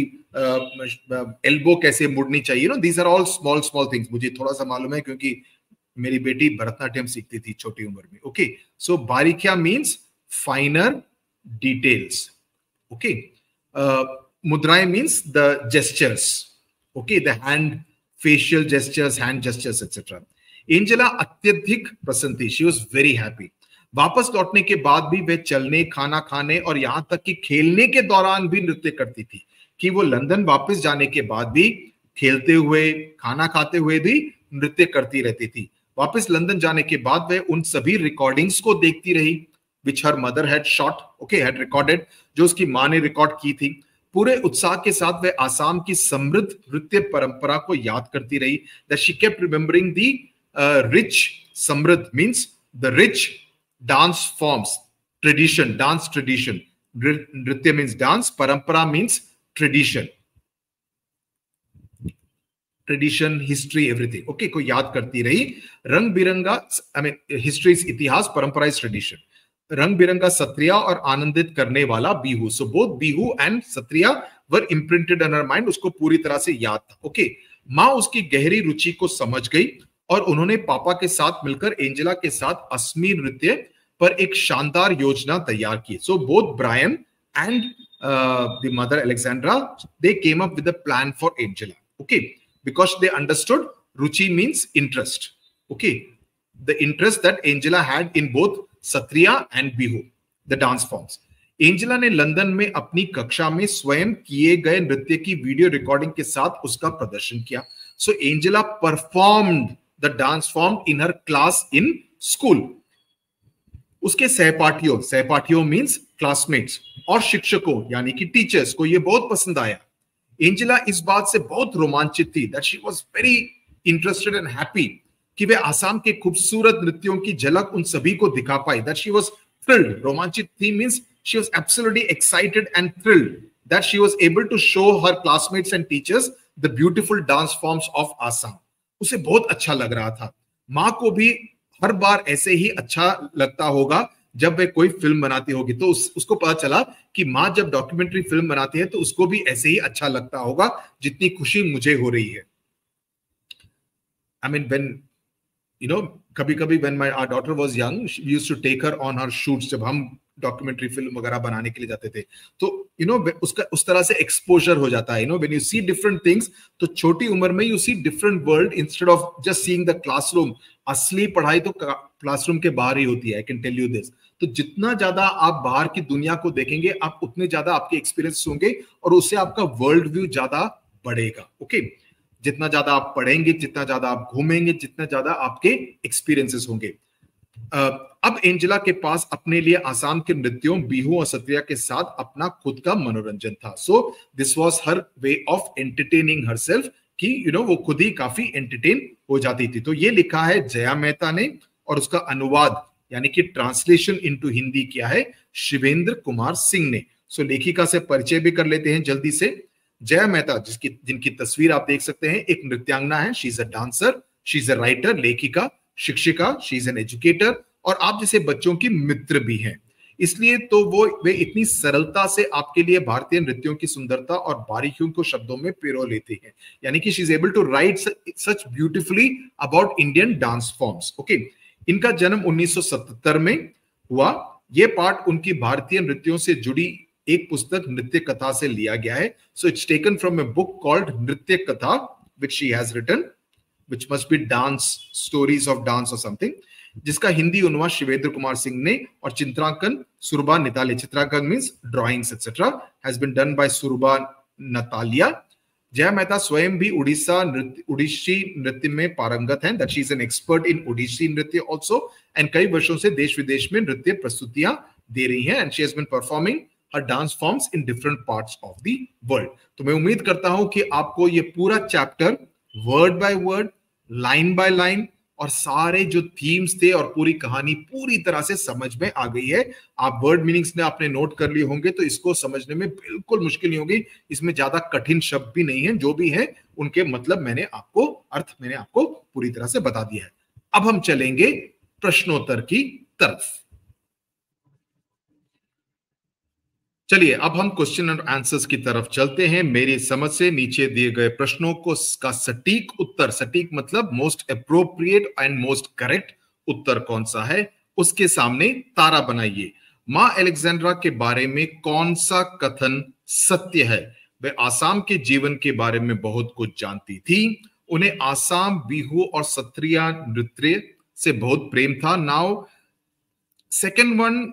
एल्बो कैसे मुड़नी चाहिए, no these are all small things. मुझे थोड़ा सा मालूम है क्योंकि मेरी बेटी भरतनाट्यम सीखती थी छोटी उम्र में। ओके, सो बारीकियां मींस फाइनर डिटेल्स। ओके, मुद्राएं means the gestures, okay, the hand facial gestures, hand gestures etcetera. Angela अत्यधिक प्रसन्न थी, शी वाज वेरी हैप्पी। वापस लौटने के बाद भी वे चलने, खाना खाने और यहां तक कि खेलने के दौरान भी नृत्य करती थी। कि वो लंदन वापस जाने के बाद भी खेलते हुए, खाना खाते हुए भी नृत्य करती रहती थी। वापस लंदन जाने के बाद वह उन सभी रिकॉर्डिंग्स को देखती रही which her mother had shot, okay, had recorded, जो उसकी मां ने रिकॉर्ड की थी। पूरे उत्साह के साथ वह आसाम की समृद्ध नृत्य परंपरा को याद करती रही। That she kept remembering the rich, समृद्ध means the rich dance forms, tradition, dance tradition, नृत्य मींस डांस, परंपरा means tradition, tradition, history, everything. Okay, को याद करती रही। रंग बिरंगा, आई मीन हिस्ट्री इज इतिहास, परंपरा इज ट्रेडिशन। रंग बिरंगा सत्रिया और आनंदित करने वाला Bihu, so both Bihu and Sattriya were imprinted in her mind, उसको पूरी तरह से याद था। ओके, मां उसकी गहरी रुचि को समझ गई और उन्होंने पापा के साथ मिलकर एंजेला के साथ असमी नृत्य पर एक शानदार योजना तैयार की। So both Brian and the mother Alexandra, they came up with a plan for Angela, okay, because they understood ruchi means interest, okay, the interest that Angela had in both Satriya and Bihu, the dance forms. Angela ने London में अपनी कक्षा में स्वयं किए गए नृत्य की वीडियो रिकॉर्डिंग के साथ उसका प्रदर्शन किया। So Angela performed the dance form in her class in school. उसके सहपाठियों मींस क्लासमेट्स और शिक्षकों यानी कि टीचर्स को ये बहुत पसंद आया। एंजेला इस बात से बहुत रोमांचित थी, that she was very interested and happy कि वे आसाम के खूबसूरत नृत्यों की झलक उन सभी को दिखा पाई। दैट शी वाज थ्रिल्ड, रोमांचित थी means she was absolutely excited and thrilled that she was able to show her classmates and teachers the beautiful dance forms of Assam. उसे बहुत अच्छा लग रहा था। माँ को भी हर बार ऐसे ही अच्छा लगता होगा जब वे कोई फिल्म बनाती होगी। तो उसको पता चला कि माँ जब डॉक्यूमेंट्री फिल्म बनाती है तो उसको भी ऐसे ही अच्छा लगता होगा जितनी खुशी मुझे हो रही है। I mean, when you know, कभी-कभी when our daughter was young, we used to take her on her shoots. जब हम डॉक्यूमेंट्री फिल्म वगैरह बनाने के लिए जाते थे तो यू नो उसका उस तरह से एक्सपोजर हो जाता है। You know when you see different things, तो छोटी उम्र में you see different world instead of just seeing the classroom. असली पढ़ाई तो क्लासरूम के बाहर ही होती है, I can tell you this. तो तो जितना ज्यादा आप बाहर की दुनिया को देखेंगे, आप उतने ज्यादा आपके एक्सपीरियंस होंगे और उससे आपका वर्ल्ड व्यू ज्यादा बढ़ेगा। ओके, जितना ज्यादा आप पढ़ेंगे, जितना ज्यादा आप घूमेंगे, जितना ज्यादा आपके एक्सपीरियंसेस होंगे। अब एंजेला के पास अपने लिए आसाम के नृत्यों, बिहू और सत्रिया के साथ अपना खुद का मनोरंजन था। So this was her way of entertaining herself, कि वो खुद ही काफी एंटरटेन हो जाती थी। तो ये लिखा है जया मेहता ने, और उसका अनुवाद यानी कि ट्रांसलेशन इनटू हिंदी किया है शिवेंद्र कुमार सिंह ने। सो लेखिका से परिचय भी कर लेते हैं जल्दी से। जया मेहता, जिनकी तस्वीर आप देख सकते हैं, एक नृत्यांगना है। She is a dancer, she is a writer, लेखिका, शिक्षिका, शी इज एन एजुकेटर, और आप जैसे बच्चों की मित्र भी हैं। इसलिए तो वे इतनी सरलता से आपके लिए भारतीय नृत्यों की सुंदरता और बारीकियों को शब्दों में पिरो लेती हैं। यानी कि she is able to write such beautifully about Indian dance forms. Okay, इनका जन्म 1977 में हुआ। यह पाठ उनकी भारतीय नृत्यों से जुड़ी एक पुस्तक नृत्य कथा से लिया गया है। So it's taken from a book called Nritya Katha which she has written, which must be dance stories of dance or something, जिसका हिंदी अनुवाद शिवेंद्र कुमार सिंह ने, और चित्रांकन सुरभा नितालिया। चित्रांकन means drawings etcetera, has been done by Surabha Natalia. Jaya Mehta स्वयं भी उड़ीसी नृत्य में पारंगत हैं, that she is an expert in Odissi nritya also, and कई वर्षों से देश विदेश में नृत्य प्रस्तुतियां दे रही हैं, and she has been performing her dance forms in different parts of the world. तो मैं उम्मीद करता हूं कि आपको ये पूरा chapter word by word, line by line, और सारे जो थीम्स थे और पूरी कहानी पूरी तरह से समझ में आ गई है। आप वर्ड मीनिंग्स ने आपने नोट कर लिए होंगे, तो इसको समझने में बिल्कुल मुश्किल नहीं होगी। इसमें ज्यादा कठिन शब्द भी नहीं है, जो भी है उनके मतलब मैंने आपको पूरी तरह से बता दिया है। अब हम चलेंगे प्रश्नोत्तर की तरफ। चलिए, अब हम क्वेश्चन एंड आंसर्स की तरफ चलते हैं। मेरी समझ से नीचे दिए गए प्रश्नों का सटीक उत्तर, सटीक मतलब most appropriate and most correct उत्तर कौन सा है, उसके सामने तारा बनाइए। मां अलेक्जेंड्रा के बारे में कौन सा कथन सत्य है? वे आसाम के जीवन के बारे में बहुत कुछ जानती थी। उन्हें आसाम, बिहू और सत्रिया नृत्य से बहुत प्रेम था। नाउ सेकेंड वन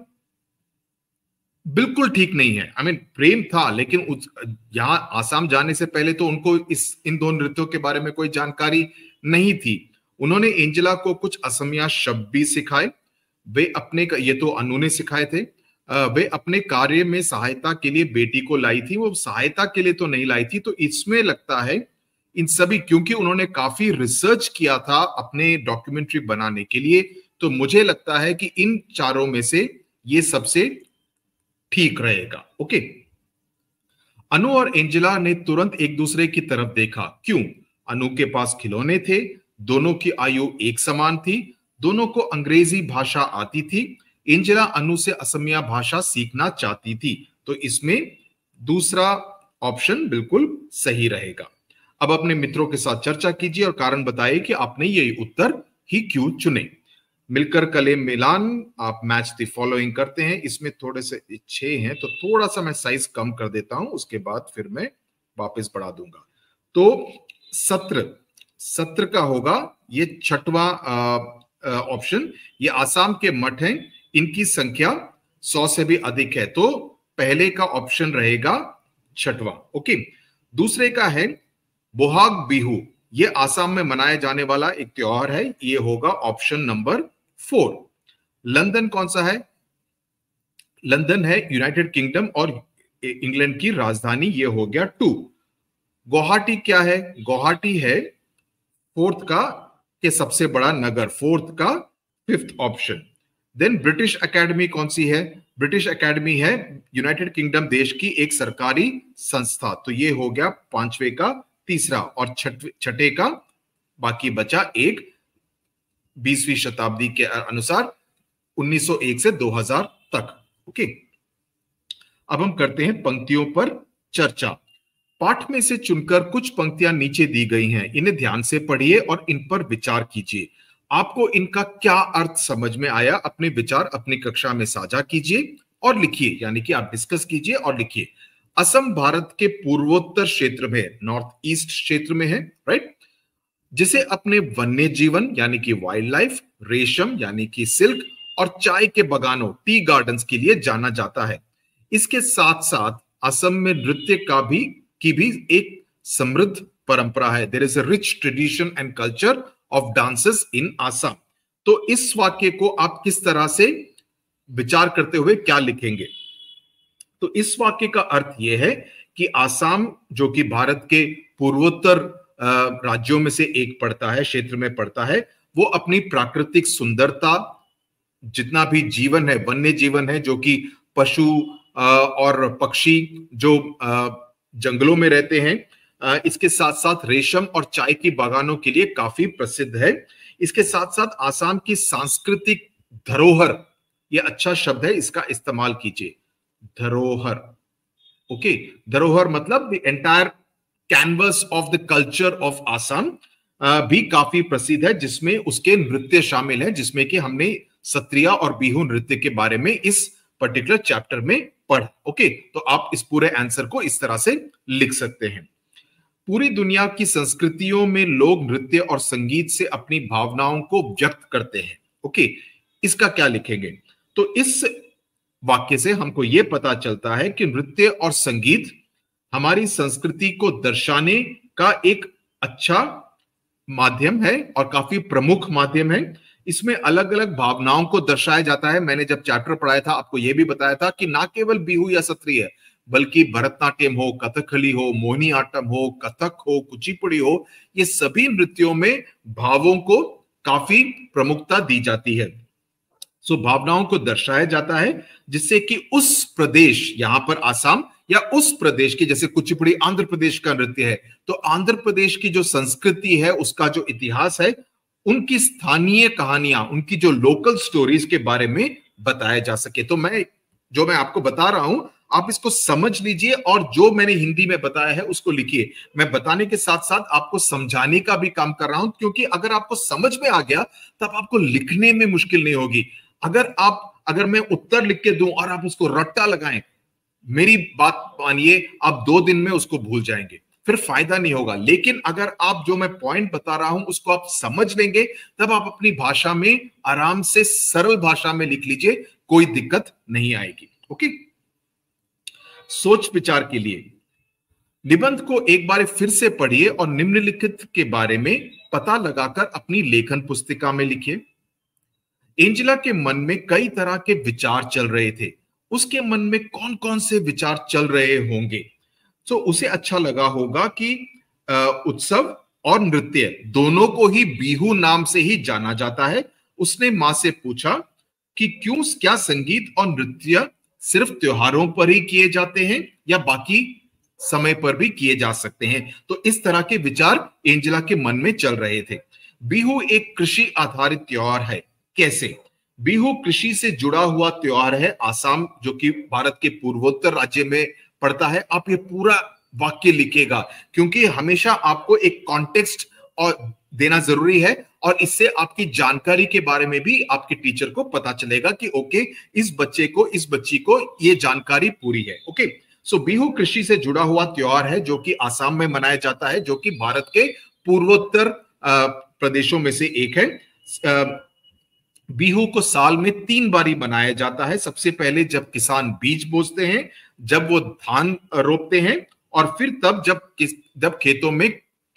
बिल्कुल ठीक नहीं है। आई मीन प्रेम था, लेकिन यहां आसाम जाने से पहले तो उनको इन दो नृत्यों के बारे में कोई जानकारी नहीं थी। उन्होंने एंजेला को कुछ असमिया शब्द भी सिखाए। वे अपने, ये तो अनु ने सिखाए थे, वे अपने कार्य में सहायता के लिए बेटी को लाई थी। वो सहायता के लिए तो नहीं लाई थी। तो इसमें लगता है इन सभी, क्योंकि उन्होंने काफी रिसर्च किया था अपने डॉक्यूमेंट्री बनाने के लिए, तो मुझे लगता है कि इन चारों में से ये सबसे ठीक रहेगा। ओके, अनु और एंजेला ने तुरंत एक दूसरे की तरफ देखा। क्यों? अनु के पास खिलौने थे, दोनों की आयु एक समान थी, दोनों को अंग्रेजी भाषा आती थी। एंजेला अनु से असमिया भाषा सीखना चाहती थी। तो इसमें दूसरा ऑप्शन बिल्कुल सही रहेगा। अब अपने मित्रों के साथ चर्चा कीजिए और कारण बताइए कि आपने ये उत्तर ही क्यों चुने। मिलकर कले मिलान, आप मैच द फॉलोइंग करते हैं। इसमें थोड़े से 6 हैं, तो थोड़ा सा मैं साइज कम कर देता हूं, उसके बाद फिर मैं वापस बढ़ा दूंगा। तो सत्र का होगा ये 6वां ऑप्शन। ये आसाम के मठ हैं, इनकी संख्या 100 से भी अधिक है, तो पहले का ऑप्शन रहेगा 6वां। ओके, दूसरे का है बोहाग बिहू। ये आसाम में मनाया जाने वाला एक त्योहार है, ये होगा ऑप्शन नंबर 4। लंदन कौन सा है? लंदन है यूनाइटेड किंगडम और इंग्लैंड की राजधानी, ये हो गया 2। गुवाहाटी क्या है? गुवाहाटी है 4th का के सबसे बड़ा नगर, 4th का 5th option. Then British academy कौन सी है? ब्रिटिश एकेडमी है यूनाइटेड किंगडम देश की एक सरकारी संस्था, तो ये हो गया 5वें का तीसरा, और 6ठे का बाकी बचा एक 20वीं शताब्दी के अनुसार 1901 से 2000 तक। ओके, अब हम करते हैं पंक्तियों पर चर्चा। पाठ में से चुनकर कुछ पंक्तियां नीचे दी गई हैं, इन्हें ध्यान से पढ़िए और इन पर विचार कीजिए। आपको इनका क्या अर्थ समझ में आया, अपने विचार अपनी कक्षा में साझा कीजिए और लिखिए, यानी कि आप डिस्कस कीजिए और लिखिए। असम भारत के पूर्वोत्तर क्षेत्र में, नॉर्थ ईस्ट क्षेत्र में है, राइट, जिसे अपने वन्य जीवन यानी कि वाइल्ड लाइफ, रेशम यानी कि सिल्क और चाय के बगानों, टी गार्डन्स के लिए जाना जाता है। इसके साथ साथ असम में नृत्य की भी एक समृद्ध परंपरा है। There is a rich tradition and culture of dances in Assam. तो इस वाक्य को आप किस तरह से विचार करते हुए क्या लिखेंगे? तो इस वाक्य का अर्थ यह है कि आसाम, जो कि भारत के पूर्वोत्तर राज्यों में से एक पड़ता है, क्षेत्र में पड़ता है, वो अपनी प्राकृतिक सुंदरता, जितना भी जीवन है, वन्य जीवन है, जो कि पशु और पक्षी जो जंगलों में रहते हैं, इसके साथ साथ रेशम और चाय की बागानों के लिए काफी प्रसिद्ध है। इसके साथ साथ आसाम की सांस्कृतिक धरोहर, यह अच्छा शब्द है, इसका इस्तेमाल कीजिए, धरोहर। ओके, धरोहर मतलब the entire canvas of the culture of Assam भी काफी प्रसिद्ध है, जिसमें उसके नृत्य शामिल है, जिसमें कि हमने सत्रिया और बिहू नृत्य के बारे में इस पर्टिकुलर चैप्टर में पढ़ा। ओके, तो आप इस पूरे आंसर को इस तरह से लिख सकते हैं। पूरी दुनिया की संस्कृतियों में लोग नृत्य और संगीत से अपनी भावनाओं को व्यक्त करते हैं। ओके, इसका क्या लिखेंगे? तो इस वाक्य से हमको यह पता चलता है कि नृत्य और संगीत हमारी संस्कृति को दर्शाने का एक अच्छा माध्यम है और काफी प्रमुख माध्यम है। इसमें अलग अलग भावनाओं को दर्शाया जाता है। मैंने जब चैप्टर पढ़ाया था, आपको यह भी बताया था कि ना केवल बिहू या सत्रिय, बल्कि भरतनाट्यम हो, कथकली हो, मोहिनीअट्टम हो, कथक हो, कुचिपुड़ी हो, ये सभी नृत्यों में भावों को काफी प्रमुखता दी जाती है। सो भावनाओं को दर्शाया जाता है, जिससे कि उस प्रदेश, यहां पर आसाम, या उस प्रदेश की, जैसे कुचिपुड़ी आंध्र प्रदेश का नृत्य है, तो आंध्र प्रदेश की जो संस्कृति है, उसका जो इतिहास है, उनकी स्थानीय कहानियां, उनकी जो लोकल स्टोरीज के बारे में बताया जा सके। तो मैं आपको बता रहा हूं, आप इसको समझ लीजिए और जो मैंने हिंदी में बताया है उसको लिखिए। मैं बताने के साथ साथ आपको समझाने का भी काम कर रहा हूं, क्योंकि अगर आपको समझ में आ गया तब आपको लिखने में मुश्किल नहीं होगी। अगर मैं उत्तर लिख के दूं और आप उसको रट्टा लगाएं, मेरी बात मानिए, आप 2 दिन में उसको भूल जाएंगे, फिर फायदा नहीं होगा। लेकिन अगर आप जो मैं पॉइंट बता रहा हूं उसको आप समझ लेंगे, तब आप अपनी भाषा में आराम से सरल भाषा में लिख लीजिए, कोई दिक्कत नहीं आएगी। ओके, सोच विचार के लिए निबंध को एक बार फिर से पढ़िए और निम्नलिखित के बारे में पता लगाकर अपनी लेखन पुस्तिका में लिखिए। एंजेला के मन में कई तरह के विचार चल रहे थे। उसके मन में कौन कौन से विचार चल रहे होंगे? तो उसे अच्छा लगा होगा कि उत्सव और नृत्य दोनों को ही बिहू नाम से ही जाना जाता है। उसने मां से पूछा कि क्या संगीत और नृत्य सिर्फ त्योहारों पर ही किए जाते हैं या बाकी समय पर भी किए जा सकते हैं? तो इस तरह के विचार एंजेला के मन में चल रहे थे। बिहू एक कृषि आधारित त्योहार है। कैसे? बिहू कृषि से जुड़ा हुआ त्योहार है। आसाम, जो कि भारत के पूर्वोत्तर राज्य में पड़ता है। आप ये पूरा वाक्य लिखेगा, क्योंकि हमेशा आपको एक कॉन्टेक्स्ट और देना जरूरी है, और इससे आपकी जानकारी के बारे में भी आपके टीचर को पता चलेगा कि ओके, इस बच्ची को ये जानकारी पूरी है। ओके, सो बिहू कृषि से जुड़ा हुआ त्योहार है, जो कि आसाम में मनाया जाता है, जो कि भारत के पूर्वोत्तर प्रदेशों में से एक है। बिहू को साल में 3 बारी मनाया जाता है। सबसे पहले जब किसान बीज बोते हैं, जब वो धान रोपते हैं, और फिर तब जब खेतों में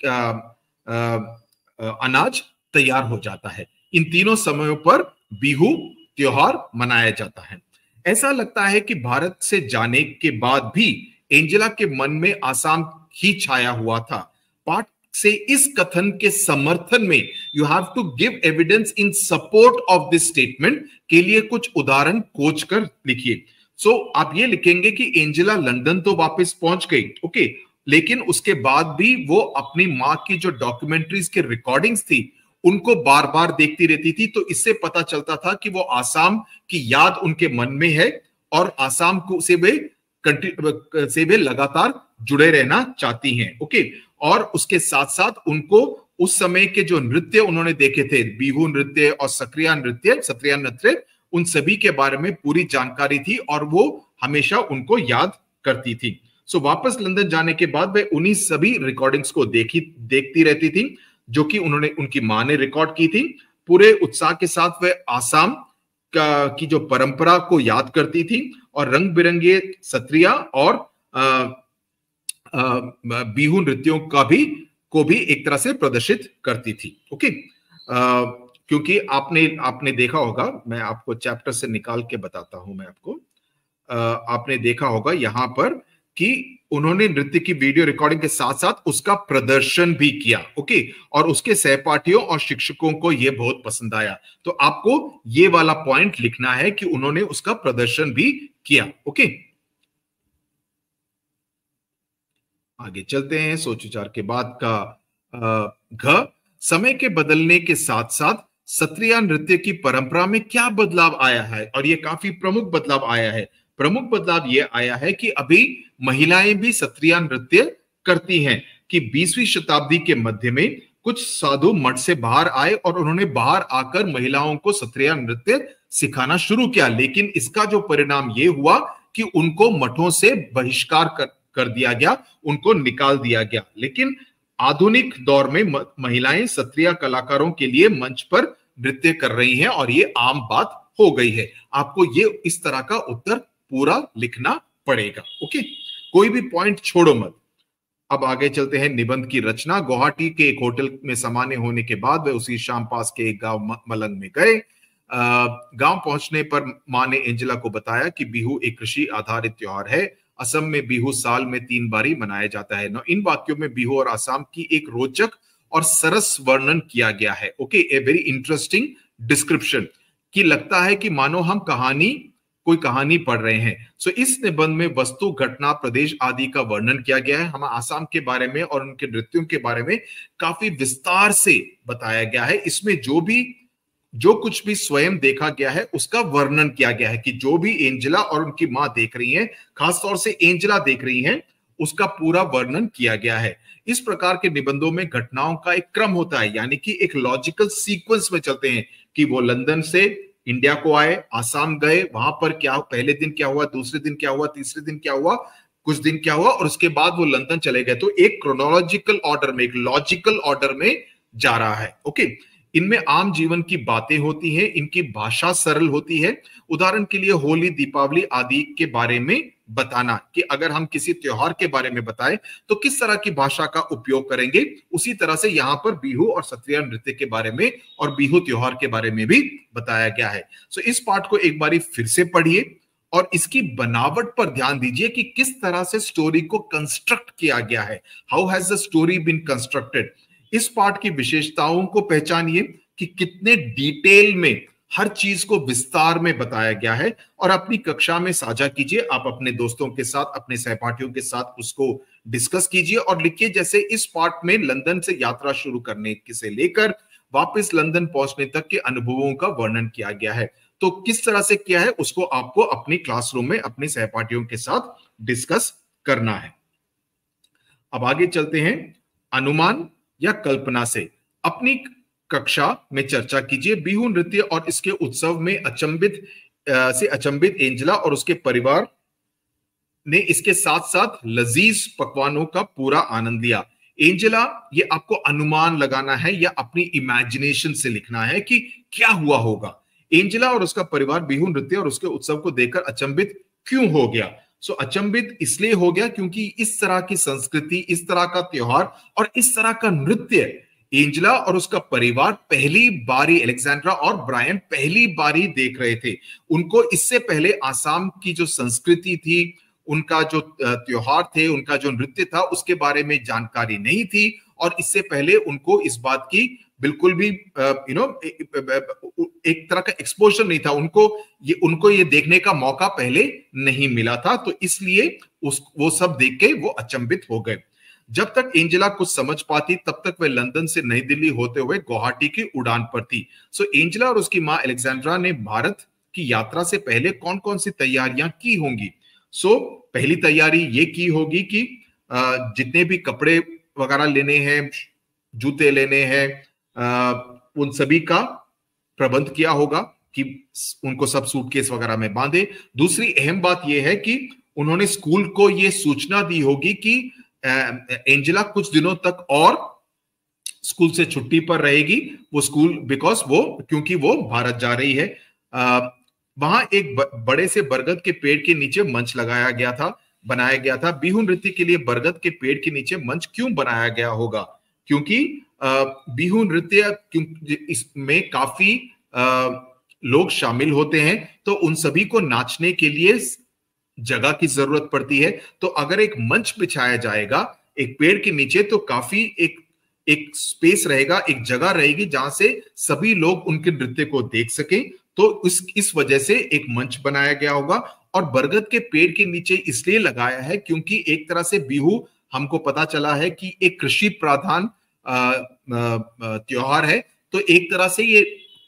अनाज तैयार हो जाता है। इन तीनों समयों पर बिहू त्योहार मनाया जाता है। ऐसा लगता है कि भारत से जाने के बाद भी एंजेला के मन में आसाम ही छाया हुआ था। पाठ से इस कथन के समर्थन में you have to give evidence in support of this statement के लिए कुछ उदाहरण खोज कर लिखिए। सो आप ये लिखेंगे कि एंजेला लंदन तो वापस पहुंच गई, ओके, लेकिन उसके बाद भी वो अपनी मां की जो डॉक्यूमेंट्रीज के रिकॉर्डिंग्स थी उनको बार बार देखती रहती थी। तो इससे पता चलता था कि वो आसाम की याद उनके मन में है और आसाम को से वे लगातार जुड़े रहना चाहती हैं। ओके, और उसके साथ साथ उनको उस समय के जो नृत्य उन्होंने देखे थे, बिहू नृत्य और सत्रिया नृत्य, उन सभी के बारे में पूरी जानकारी थी और वो हमेशा उनको याद करती थी। सो वापस लंदन जाने के बाद वे उन्हीं सभी रिकॉर्डिंग्स को देखती रहती थी, जो कि उनकी मां ने रिकॉर्ड की थी। पूरे उत्साह के साथ वे आसाम की जो परंपरा को याद करती थी और रंग बिरंगे सत्रिया और बिहू नृत्यों को भी एक तरह से प्रदर्शित करती थी। ओके, क्योंकि आपने देखा होगा, मैं आपको चैप्टर से निकाल के बताता हूं मैं आपको। आपने देखा होगा यहां पर कि उन्होंने नृत्य की वीडियो रिकॉर्डिंग के साथ साथ उसका प्रदर्शन भी किया। ओके, और उसके सहपाठियों और शिक्षकों को यह बहुत पसंद आया। तो आपको ये वाला पॉइंट लिखना है कि उन्होंने उसका प्रदर्शन भी किया। ओके, आगे चलते हैं। सोच विचार के बाद का घ, समय के बदलने के साथ साथ सत्रिया नृत्य की परंपरा में क्या बदलाव आया है, और ये काफी प्रमुख बदलाव आया है। प्रमुख बदलाव ये आया है कि अभी महिलाएं भी सत्रिया नृत्य करती हैं। कि 20वीं शताब्दी के मध्य में कुछ साधु मठ से बाहर आए और उन्होंने बाहर आकर महिलाओं को सत्रिया नृत्य सिखाना शुरू किया, लेकिन इसका जो परिणाम ये हुआ कि उनको मठों से बहिष्कार कर दिया गया, उनको निकाल दिया गया। लेकिन आधुनिक दौर में महिलाएं सत्रिया कलाकारों के लिए मंच पर नृत्य कर रही हैं और ये आम बात हो गई है। आपको ये इस तरह का उत्तर पूरा लिखना पड़ेगा। ओके, कोई भी पॉइंट छोड़ो मत। अब आगे चलते हैं। निबंध की रचना। गुवाहाटी के एक होटल में सामान्य होने के बाद वे उसी शाम पास के एक गांव मलंग में गए। गांव पहुंचने पर मां ने एंजेला को बताया कि बिहू एक कृषि आधारित त्योहार है। असम में बिहू साल में 3 बारी मनाया जाता है। इन वाक्यों में बिहू और असम की एक रोचक और सरस वर्णन किया गया है। Okay, a very interesting description, कि लगता है कि मानो हम कोई कहानी पढ़ रहे हैं। सो इस निबंध में वस्तु, घटना, प्रदेश आदि का वर्णन किया गया है। हम आसाम के बारे में और उनके नृत्यों के बारे में काफी विस्तार से बताया गया है। इसमें जो कुछ भी स्वयं देखा गया है उसका वर्णन किया गया है, कि जो भी एंजेला और उनकी मां देख रही हैं, खासतौर से एंजेला देख रही हैं, उसका पूरा वर्णन किया गया है। इस प्रकार के निबंधों में घटनाओं का एक क्रम होता है, यानी कि एक लॉजिकल सीक्वेंस में चलते हैं कि वो लंदन से इंडिया को आए, आसाम गए, वहां पर क्या पहले दिन क्या हुआ, दूसरे दिन क्या हुआ, तीसरे दिन क्या हुआ, कुछ दिन क्या हुआ, और उसके बाद वो लंदन चले गए। तो एक क्रोनोलॉजिकल ऑर्डर में, एक लॉजिकल ऑर्डर में जा रहा है। ओके, इनमें आम जीवन की बातें होती हैं, इनकी भाषा सरल होती है। उदाहरण के लिए होली, दीपावली आदि के बारे में बताना, कि अगर हम किसी त्योहार के बारे में बताएं तो किस तरह की भाषा का उपयोग करेंगे। उसी तरह से यहां पर बिहू और सत्रिया नृत्य के बारे में और बिहू त्योहार के बारे में भी बताया गया है। सो इस पाठ को एक बारी फिर से पढ़िए और इसकी बनावट पर ध्यान दीजिए कि किस तरह से स्टोरी को कंस्ट्रक्ट किया गया है। How has the story been constructed. इस पाठ की विशेषताओं को पहचानिए कि कितने डिटेल में हर चीज को विस्तार में बताया गया है, और अपनी कक्षा में साझा कीजिए। आप अपने दोस्तों के साथ, अपने सहपाठियों के साथ उसको डिस्कस कीजिए और लिखिए। जैसे इस पाठ में लंदन से यात्रा शुरू करने से लेकर वापस लंदन पहुंचने तक के अनुभवों का वर्णन किया गया है। तो किस तरह से किया है उसको आपको अपनी क्लासरूम में अपने सहपाठियों के साथ डिस्कस करना है। अब आगे चलते हैं। अनुमान या कल्पना से अपनी कक्षा में चर्चा कीजिए। बिहू नृत्य और इसके उत्सव में अचंभित एंजेला और उसके परिवार ने इसके साथ साथ लजीज पकवानों का पूरा आनंद लिया। एंजेला, ये आपको अनुमान लगाना है या अपनी इमेजिनेशन से लिखना है कि क्या हुआ होगा। एंजेला और उसका परिवार बिहू नृत्य और उसके उत्सव को देखकर अचंभित क्यों हो गया। अचंभित इसलिए हो गया क्योंकि इस तरह की संस्कृति, इस तरह का त्योहार और इस तरह का नृत्य एंजेला और उसका परिवार पहली बारी, अलेक्जेंड्रा और ब्रायन पहली बारी देख रहे थे। उनको इससे पहले आसाम की जो संस्कृति थी, उनका जो त्योहार थे, उनका जो नृत्य था, उसके बारे में जानकारी नहीं थी, और इससे पहले उनको इस बात की बिल्कुल भी एक तरह का एक्सपोजर नहीं था। उनको ये देखने का मौका पहले नहीं मिला था, तो इसलिए वो सब देख के वो अचंभित हो गए। जब तक एंजेला कुछ समझ पाती तब तक वह लंदन से नई दिल्ली होते हुए गुवाहाटी की उड़ान पर थी। एंजेला और उसकी मां अलेक्जेंड्रा ने भारत की यात्रा से पहले कौन कौन सी तैयारियां की होंगी। पहली तैयारी ये की होगी कि जितने भी कपड़े वगैरह लेने हैं, जूते लेने हैं, उन सभी का प्रबंध किया होगा कि उनको सब सूटकेस वगैरह में बांधे। दूसरी अहम बात यह है कि उन्होंने स्कूल को यह सूचना दी होगी कि एंजेला कुछ दिनों तक और स्कूल से छुट्टी पर रहेगी। वो स्कूल क्योंकि वो भारत जा रही है। वहां एक बड़े से बरगद के पेड़ के नीचे मंच लगाया गया था, बनाया गया था। बिहू नृत्य के लिए बरगद के पेड़ के नीचे मंच क्यों बनाया गया होगा? क्योंकि बिहू नृत्य इसमें काफी लोग शामिल होते हैं, तो उन सभी को नाचने के लिए जगह की जरूरत पड़ती है। तो अगर एक मंच बिछाया जाएगा एक पेड़ के नीचे, तो काफी एक स्पेस रहेगा, एक जगह रहेगी जहां से सभी लोग उनके नृत्य को देख सकें। तो इस वजह से एक मंच बनाया गया होगा। और बरगद के पेड़ के नीचे इसलिए लगाया है क्योंकि एक तरह से बिहू, हमको पता चला है कि एक कृषि प्रधान त्योहार है। तो एक तरह से ये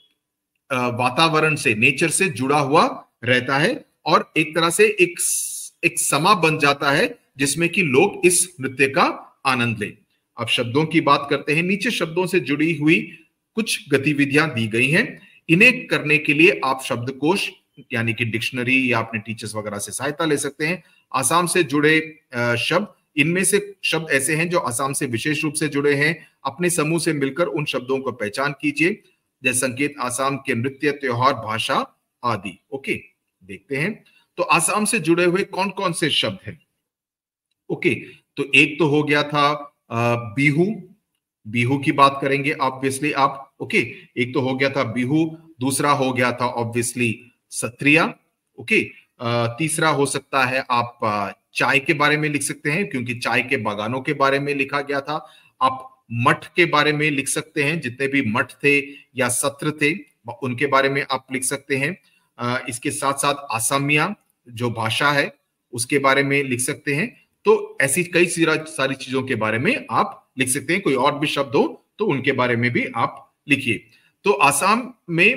वातावरण से, नेचर से जुड़ा हुआ रहता है और एक तरह से एक समा बन जाता है जिसमें कि लोग इस नृत्य का आनंद लें। अब शब्दों की बात करते हैं। नीचे शब्दों से जुड़ी हुई कुछ गतिविधियां दी गई हैं। इन्हें करने के लिए आप शब्दकोश यानी कि डिक्शनरी या अपने टीचर्स वगैरह से सहायता ले सकते हैं। आसाम से जुड़े शब्द, इनमें से शब्द ऐसे हैं जो आसाम से विशेष रूप से जुड़े हैं। अपने समूह से मिलकर उन शब्दों को पहचान कीजिए, जैसे संकेत, आसाम के नृत्य, त्योहार, भाषा आदि। ओके, देखते हैं तो आसाम से जुड़े हुए कौन कौन से शब्द हैं। ओके, तो एक तो हो गया था बिहू, बिहू की बात करेंगे ऑब्वियसली आप। ओके, एक तो हो गया था बिहू, दूसरा हो गया था ऑब्वियसली सत्रिया। ओके, तीसरा हो सकता है आप चाय के बारे में लिख सकते हैं क्योंकि चाय के बागानों के बारे में लिखा गया था। आप मठ के बारे में लिख सकते हैं, जितने भी मठ थे या सत्र थे उनके बारे में आप लिख सकते हैं। इसके साथ साथ आसामिया जो भाषा है उसके बारे में लिख सकते हैं। तो ऐसी कई सारी चीजों के बारे में आप लिख सकते हैं। कोई और भी शब्द हो तो उनके बारे में भी आप लिखिए। तो असम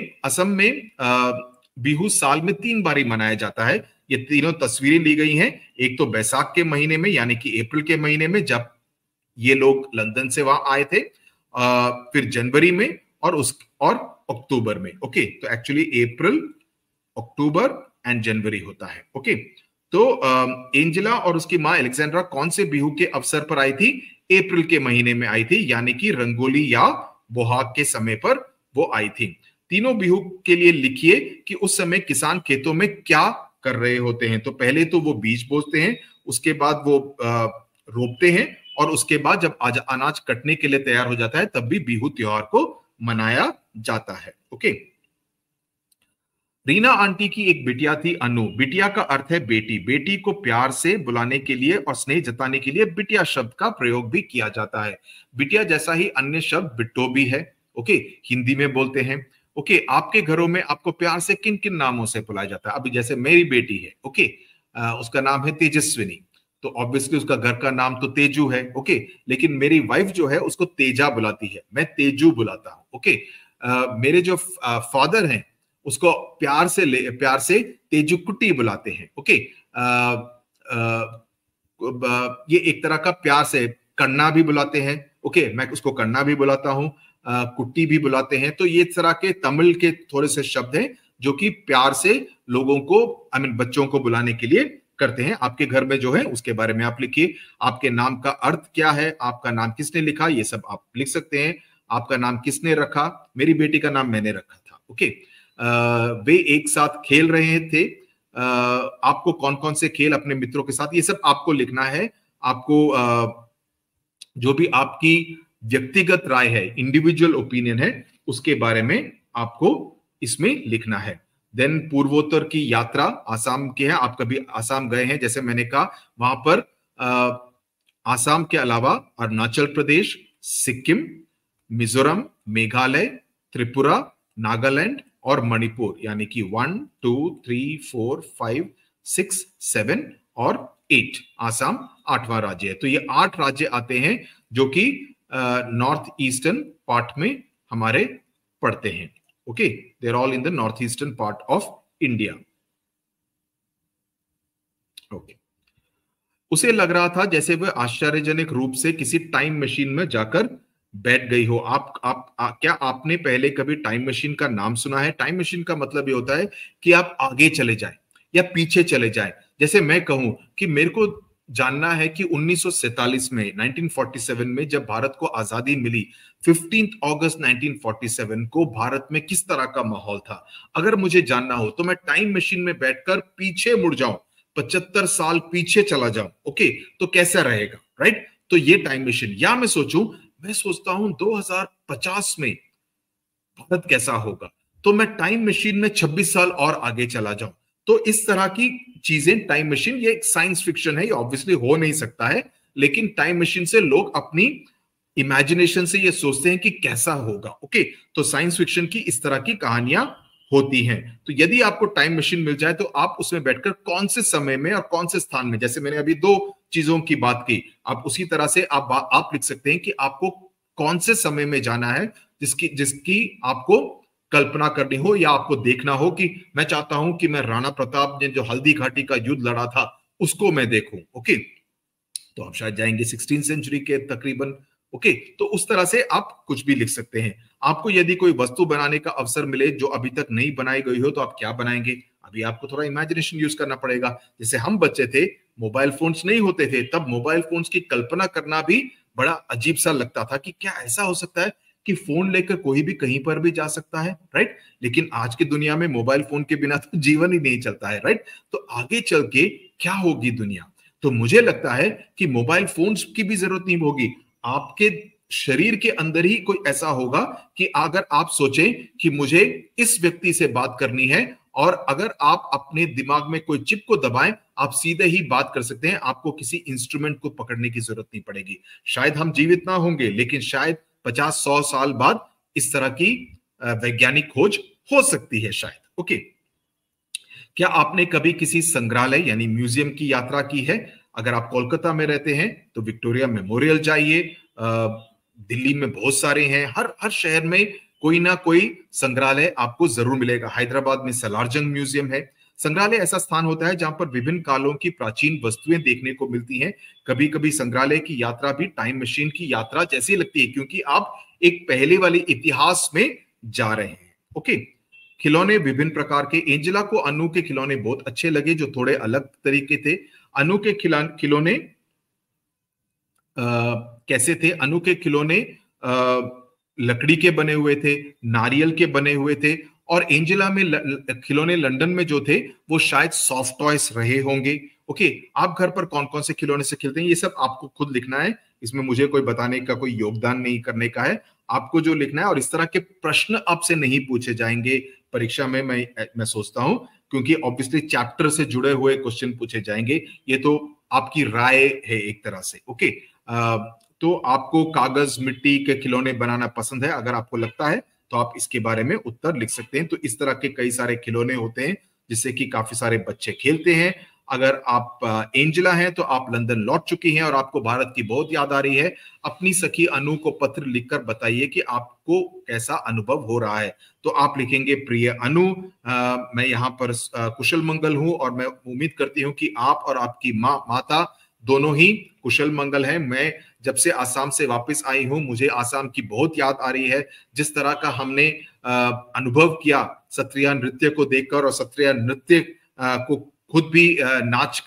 में बिहू साल में 3 बारी मनाया जाता है। ये तीनों तस्वीरें ली गई हैं। एक तो बैसाख के महीने में यानी कि अप्रैल के महीने में जब ये लोग लंदन से वहां आए थे, फिर जनवरी में और अक्टूबर में। ओके, तो एक्चुअली अप्रैल, अक्टूबर एंड जनवरी होता है। ओके, तो एंजेला और उसकी मां अलेक्जेंड्रा कौन से बिहू के अवसर पर आई थी? अप्रैल के महीने में आई थी, यानी कि रंगोली या बोहाग के समय पर वो आई थी। तीनों बिहू के लिए लिखिए कि उस समय किसान खेतों में क्या कर रहे होते हैं। तो पहले तो वो बीज बोते हैं, उसके बाद वो रोपते हैं और उसके बाद जब अनाज कटने के लिए तैयार हो जाता है तब भी बिहू त्योहार को मनाया जाता है। ओके, रीना आंटी की एक बिटिया थी अनु। बिटिया का अर्थ है बेटी। बेटी को प्यार से बुलाने के लिए और स्नेह जताने के लिए बिटिया शब्द का प्रयोग भी किया जाता है। बिटिया जैसा ही अन्य शब्द बिट्टो भी है। ओके, हिंदी में बोलते हैं। ओके, आपके घरों में आपको प्यार से किन किन नामों से बुलाया जाता है? अभी जैसे मेरी बेटी है, ओके, उसका नाम है तेजस्विनी, तो ऑब्वियसली उसका घर का नाम तो तेजू है। ओके, लेकिन मेरी वाइफ जो है उसको तेजा बुलाती है, मैं तेजू बुलाता हूं। ओके, मेरे जो फादर हैं उसको प्यार से तेजू कुट्टी बुलाते हैं। ओके, ये एक तरह का प्यार से कन्ना भी बुलाते हैं। ओके, मैं उसको कन्ना भी बुलाता हूं, कुट्टी भी बुलाते हैं। तो ये तरह के तमिल के थोड़े से शब्द हैं जो कि प्यार से लोगों को, बच्चों को बुलाने के लिए करते हैं। आपके घर में जो है उसके बारे में आप लिखिए। आपके नाम का अर्थ क्या है, आपका नाम किसने लिखा, ये सब आप लिख सकते हैं। आपका नाम किसने रखा? मेरी बेटी का नाम मैंने रखा था। ओके, वे एक साथ खेल रहे थे। आपको कौन कौन से खेल अपने मित्रों के साथ, ये सब आपको लिखना है। आपको जो भी आपकी व्यक्तिगत राय है, इंडिविजुअल ओपिनियन है, उसके बारे में आपको इसमें लिखना है। देन पूर्वोत्तर की यात्रा आसाम की है। आप कभी आसाम गए हैं? जैसे मैंने कहा, वहां पर आसाम के अलावा अरुणाचल प्रदेश, सिक्किम, मिजोरम, मेघालय, त्रिपुरा, नागालैंड और मणिपुर, यानी कि 1 2 3 4 5 6 7 और 8, आसाम 8वां राज्य है। तो ये 8 राज्य आते हैं जो कि नॉर्थ ईस्टर्न पार्ट में हमारे पड़ते हैं। Okay, they are all in the north eastern part of India. Okay, उसे लग रहा था जैसे वह आश्चर्यजनक रूप से किसी टाइम मशीन में जाकर बैठ गई हो। क्या आपने पहले कभी टाइम मशीन का नाम सुना है? टाइम मशीन का मतलब ये होता है कि आप आगे चले जाएं या पीछे चले जाएं। जैसे मैं कहूं कि मेरे को जानना है कि 1947 में 1947 में जब भारत को आजादी मिली, 15 अगस्त 1947 को भारत में किस तरह का माहौल था, अगर मुझे जानना हो तो मैं टाइम मशीन में बैठकर पीछे मुड़ जाऊं, 75 साल पीछे चला जाऊं, ओके, तो कैसा रहेगा, राइट? तो ये टाइम मशीन, या मैं सोचता हूं 2050 में भारत कैसा होगा, तो मैं टाइम मशीन में 26 साल और आगे चला जाऊं। तो इस तरह की चीजें, टाइम मशीन ये एक साइंस फिक्शन है, ये ऑब्वियसली हो नहीं सकता है, लेकिन टाइम मशीन से लोग अपनी इमेजिनेशन से ये सोचते हैं कि कैसा होगा, ओके। तो साइंस फिक्शन की इस तरह की कहानियां होती हैं। तो यदि आपको टाइम मशीन मिल जाए तो आप उसमें बैठकर कौन से समय में और कौन से स्थान में, जैसे मैंने अभी दो चीजों की बात की, आप उसी तरह से आप लिख सकते हैं कि आपको कौन से समय में जाना है, जिसकी जिसकी आपको कल्पना करनी हो, या आपको देखना हो कि मैं चाहता हूं कि मैं राणा प्रताप ने जो हल्दी घाटी का युद्ध लड़ा था उसको मैं देखूं, ओके। तो आप शायद जाएंगे 16वीं सेंचुरी के तकरीबन, ओके। तो उस तरह से आप कुछ भी लिख सकते हैं। आपको यदि कोई वस्तु बनाने का अवसर मिले जो अभी तक नहीं बनाई गई हो, तो आप क्या बनाएंगे? अभी आपको थोड़ा इमेजिनेशन यूज करना पड़ेगा। जैसे हम बच्चे थे, मोबाइल फोन्स नहीं होते थे, तब मोबाइल फोन्स की कल्पना करना भी बड़ा अजीब सा लगता था कि क्या ऐसा हो सकता है कि फोन लेकर कोई भी कहीं पर भी जा सकता है, राइट? लेकिन आज की दुनिया में मोबाइल फोन के बिना तो जीवन ही नहीं चलता है, राइट? तो आगे चल के क्या होगी दुनिया? तो मुझे लगता है कि मोबाइल फोन्स की भी जरूरत नहीं होगी, आपके शरीर के अंदर ही कोई ऐसा होगा कि अगर आप सोचें कि मुझे इस व्यक्ति से बात करनी है, और अगर आप अपने दिमाग में कोई चिप को दबाएं, आप सीधे ही बात कर सकते हैं, आपको किसी इंस्ट्रूमेंट को पकड़ने की जरूरत नहीं पड़ेगी। शायद हम जीवित ना होंगे, लेकिन शायद 50-100 साल बाद इस तरह की वैज्ञानिक खोज हो सकती है शायद, ओके। क्या आपने कभी किसी संग्रहालय यानी म्यूजियम की यात्रा की है? अगर आप कोलकाता में रहते हैं तो विक्टोरिया मेमोरियल जाइए, दिल्ली में बहुत सारे हैं, हर हर शहर में कोई ना कोई संग्रहालय आपको जरूर मिलेगा। हैदराबाद में सलारजंग म्यूजियम है। संग्रहालय ऐसा स्थान होता है जहां पर विभिन्न कालों की प्राचीन वस्तुएं देखने को मिलती हैं। कभी कभी संग्रहालय की यात्रा भी टाइम मशीन की यात्रा जैसी लगती है, क्योंकि आप एक पहले वाले इतिहास में जा रहे हैं, ओके। खिलौने विभिन्न प्रकार के, एंजेला को अनु के खिलौने बहुत अच्छे लगे जो थोड़े अलग तरीके थे। अनु के खिलौने कैसे थे? अनु के खिलौने लकड़ी के बने हुए थे, नारियल के बने हुए थे, और एंजेला में खिलौने लंदन में जो थे वो शायद सॉफ्ट टॉयज रहे होंगे, ओके। आप घर पर कौन कौन से खिलौने से खेलते हैं, ये सब आपको खुद लिखना है, इसमें मुझे कोई बताने का कोई योगदान नहीं करने का है। आपको जो लिखना है, और इस तरह के प्रश्न आपसे नहीं पूछे जाएंगे परीक्षा में, मैं सोचता हूं, क्योंकि ऑब्वियसली चैप्टर से जुड़े हुए क्वेश्चन पूछे जाएंगे। ये तो आपकी राय है एक तरह से, ओके। तो आपको कागज मिट्टी के खिलौने बनाना पसंद है? अगर आपको लगता है तो आप इसके बारे में उत्तर लिख सकते हैं। तो इस तरह के कई सारे खिलौने होते हैं जिससे कि काफी सारे बच्चे खेलते हैं। अगर आप एंजेला हैं तो आप लंदन लौट चुकी हैं और आपको भारत की बहुत याद आ रही है। अपनी सखी अनु को पत्र लिखकर बताइए कि आपको कैसा अनुभव हो रहा है। तो आप लिखेंगे, प्रिय अनु, मैं यहाँ पर कुशल मंगल हूँ, और मैं उम्मीद करती हूँ कि आप और आपकी माता दोनों ही कुशल मंगल हैं। मैं जब से आसाम से वापस आई हूं, मुझे आसाम की बहुत याद आ रही है। जिस तरह का हमने अनुभव किया सत्रिया नृत्य को देखकर, और सत्रिया नृत्य को खुद भी नाच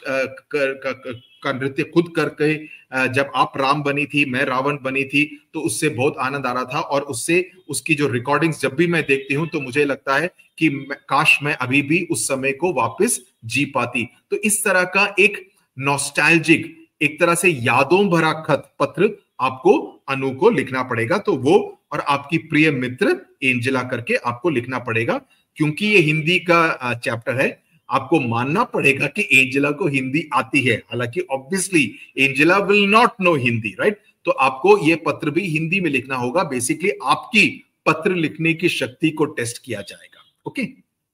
का नृत्य खुद करके, जब आप राम बनी थी, मैं रावण बनी थी, तो उससे बहुत आनंद आ रहा था। और उससे उसकी जो रिकॉर्डिंग्स जब भी मैं देखती हूं तो मुझे लगता है कि काश मैं अभी भी उस समय को वापस जी पाती। तो इस तरह का एक नॉस्टैल्जिक, एक तरह से यादों भरा खत पत्र आपको अनु को लिखना पड़ेगा। तो वो और आपकी प्रिय मित्र एंजेला करके आपको लिखना पड़ेगा। क्योंकि ये हिंदी का चैप्टर है, आपको मानना पड़ेगा कि एंजेला को हिंदी आती है, हालांकि obviously Angela will not know Hindi, right? तो आपको ये पत्र भी हिंदी में लिखना होगा। बेसिकली आपकी पत्र लिखने की शक्ति को टेस्ट किया जाएगा, ओके।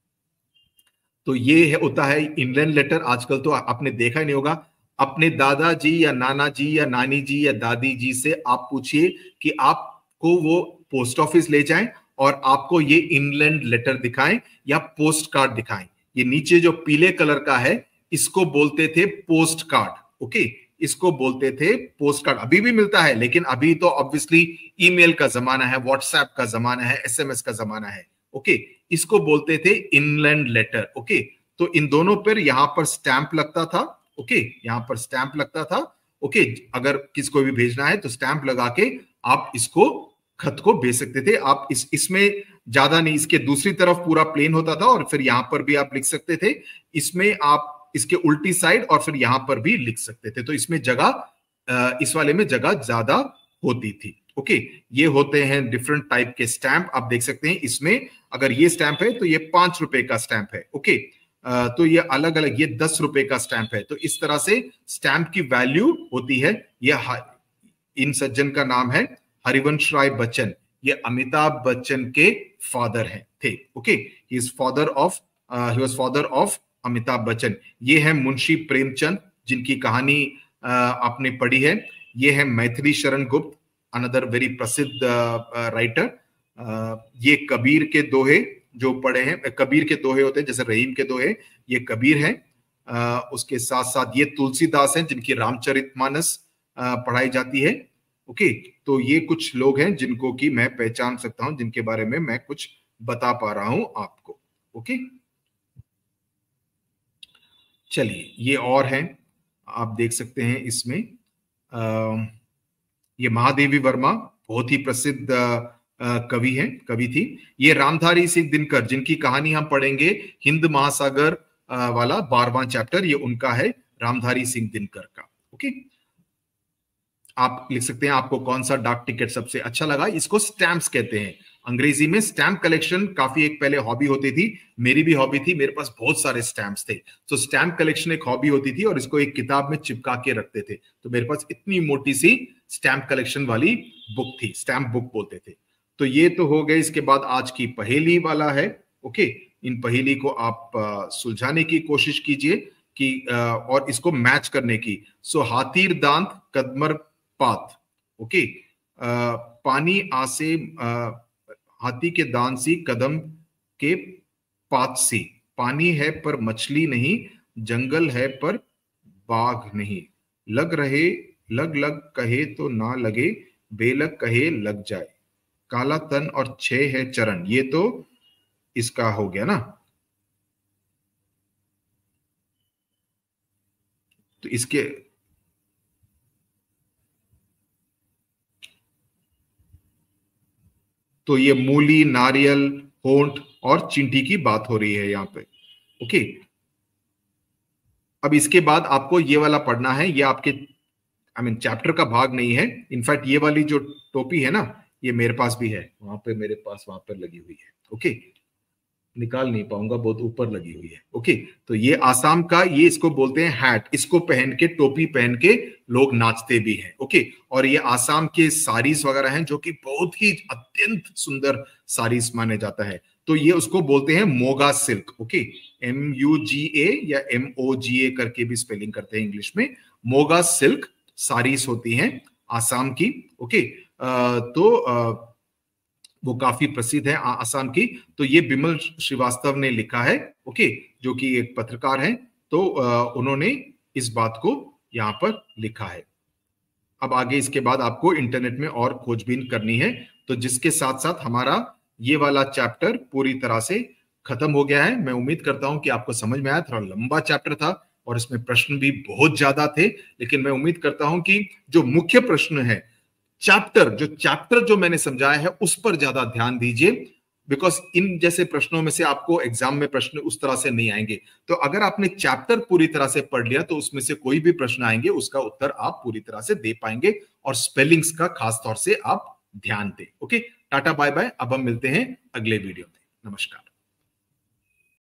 तो ये होता है इनलैंड लेटर। आजकल तो आपने देखा ही नहीं होगा, अपने दादाजी या नाना जी या नानी जी या दादी जी से आप पूछिए कि आपको वो पोस्ट ऑफिस ले जाएं और आपको ये इनलैंड लेटर दिखाएं या पोस्ट कार्ड दिखाएं। ये नीचे जो पीले कलर का है, इसको बोलते थे पोस्ट कार्ड, ओके। इसको बोलते थे पोस्ट कार्ड। अभी भी मिलता है, लेकिन अभी तो ऑब्वियसली ईमेल का जमाना है, व्हाट्सएप का जमाना है, एसएमएस का जमाना है, ओके। इसको बोलते थे इनलैंड लेटर, ओके। तो इन दोनों पर यहां पर स्टैंप लगता था, ओके, यहाँ पर स्टैंप लगता था। ओके, अगर किसको भी भेजना है तो स्टैंप लगा के आप इसको खत को भेज सकते थे। आप इसमें ज्यादा नहीं, इसके दूसरी तरफ पूरा प्लेन होता था और फिर यहां पर भी आप लिख सकते थे। इसमें आप इसके उल्टी साइड और फिर यहां पर भी लिख सकते थे। तो इसमें जगह, इस वाले में जगह ज्यादा होती थी। ओके, ये होते हैं डिफरेंट टाइप के स्टैंप। आप देख सकते हैं इसमें अगर ये स्टैंप है तो ये 5 रुपए का स्टैंप है। ओके, तो ये अलग अलग, ये 10 रुपए का स्टैंप है। तो इस तरह से स्टैंप की वैल्यू होती है। ये इन सज्जन का नाम है हरिवंश राय बच्चन। ये अमिताभ बच्चन के फादर हैं थे। Okay, he is father of, he was father of Amitabh Bachchan. ये है मुंशी प्रेमचंद, जिनकी कहानी आपने पढ़ी है। ये है मैथिली शरण गुप्त, अनदर वेरी प्रसिद्ध राइटर। ये कबीर के दोहे जो पढ़े हैं, कबीर के दोहे होते हैं जैसे रहीम के दोहे, ये कबीर हैं। उसके साथ साथ ये तुलसीदास हैं, जिनकी रामचरितमानस पढ़ाई जाती है। ओके, तो ये कुछ लोग हैं जिनको कि मैं पहचान सकता हूं, जिनके बारे में मैं कुछ बता पा रहा हूं आपको। ओके, चलिए ये और हैं, आप देख सकते हैं इसमें। ये महादेवी वर्मा बहुत ही प्रसिद्ध कवि हैं, कवि थी। ये रामधारी सिंह दिनकर, जिनकी कहानी हम पढ़ेंगे हिंद महासागर वाला 12वां चैप्टर, ये उनका है, रामधारी सिंह दिनकर का। ओके, आप लिख सकते हैं आपको कौन सा डाक टिकट सबसे अच्छा लगा। इसको स्टैम्प्स कहते हैं अंग्रेजी में। स्टैम्प कलेक्शन काफी एक पहले हॉबी होती थी, मेरी भी हॉबी थी, मेरे पास बहुत सारे स्टैम्प्स थे। तो स्टैम्प कलेक्शन एक हॉबी होती थी और इसको एक किताब में चिपका के रखते थे। तो मेरे पास इतनी मोटी सी स्टैम्प कलेक्शन वाली बुक थी, स्टैम्प बुक बोलते थे। तो ये तो हो गए। इसके बाद आज की पहेली वाला है। ओके, इन पहेली को आप सुलझाने की कोशिश कीजिए कि और इसको मैच करने की। सो हाथीर दांत कदमर पात। ओके, पानी आसे, हाथी के दांत सी कदम के पात सी, पानी है पर मछली नहीं, जंगल है पर बाघ नहीं, लग रहे लग लग कहे तो ना लगे, बेलग कहे लग जाए, काला तन और 6 है चरण। ये तो इसका हो गया ना। तो इसके तो ये मूली, नारियल, होंठ और चींटी की बात हो रही है यहाँ पे। ओके, अब इसके बाद आपको ये वाला पढ़ना है। ये आपके चैप्टर का भाग नहीं है। इनफैक्ट ये वाली जो टोपी है ना, ये मेरे पास भी है, वहां पे मेरे पास वहां पर लगी हुई है। ओके, निकाल नहीं पाऊंगा, बहुत ऊपर लगी हुई है। ओके, तो ये आसाम का, ये इसको बोलते हैं हैट। इसको पहन के, टोपी पहन के लोग नाचते भी हैं। ओके, और ये आसाम के साड़ीज वगैरह हैं जो कि बहुत ही अत्यंत सुंदर साड़ीज माने जाता है। तो ये उसको बोलते हैं मोगा सिल्क। ओके, MUGA या MOGA करके भी स्पेलिंग करते हैं इंग्लिश में। मोगा सिल्क साड़ीज होती हैं आसाम की। ओके, तो वो काफी प्रसिद्ध है आसाम की। तो ये बिमल श्रीवास्तव ने लिखा है। ओके, जो कि एक पत्रकार हैं। तो उन्होंने इस बात को यहाँ पर लिखा है। अब आगे इसके बाद आपको इंटरनेट में और खोजबीन करनी है। तो जिसके साथ साथ हमारा ये वाला चैप्टर पूरी तरह से खत्म हो गया है। मैं उम्मीद करता हूं कि आपको समझ में आया। थोड़ा लंबा चैप्टर था और इसमें प्रश्न भी बहुत ज्यादा थे, लेकिन मैं उम्मीद करता हूं कि जो मुख्य प्रश्न है, चैप्टर जो मैंने समझाया है उस पर ज्यादा ध्यान दीजिए। बिकॉज इन जैसे प्रश्नों में से आपको एग्जाम में प्रश्न उस तरह से नहीं आएंगे। तो अगर आपने चैप्टर पूरी तरह से पढ़ लिया तो उसमें से कोई भी प्रश्न आएंगे उसका उत्तर आप पूरी तरह से दे पाएंगे, और स्पेलिंग्स का खास तौर से आप ध्यान दें। Okay, tata bye bye. अब हम मिलते हैं अगले वीडियो में। नमस्कार।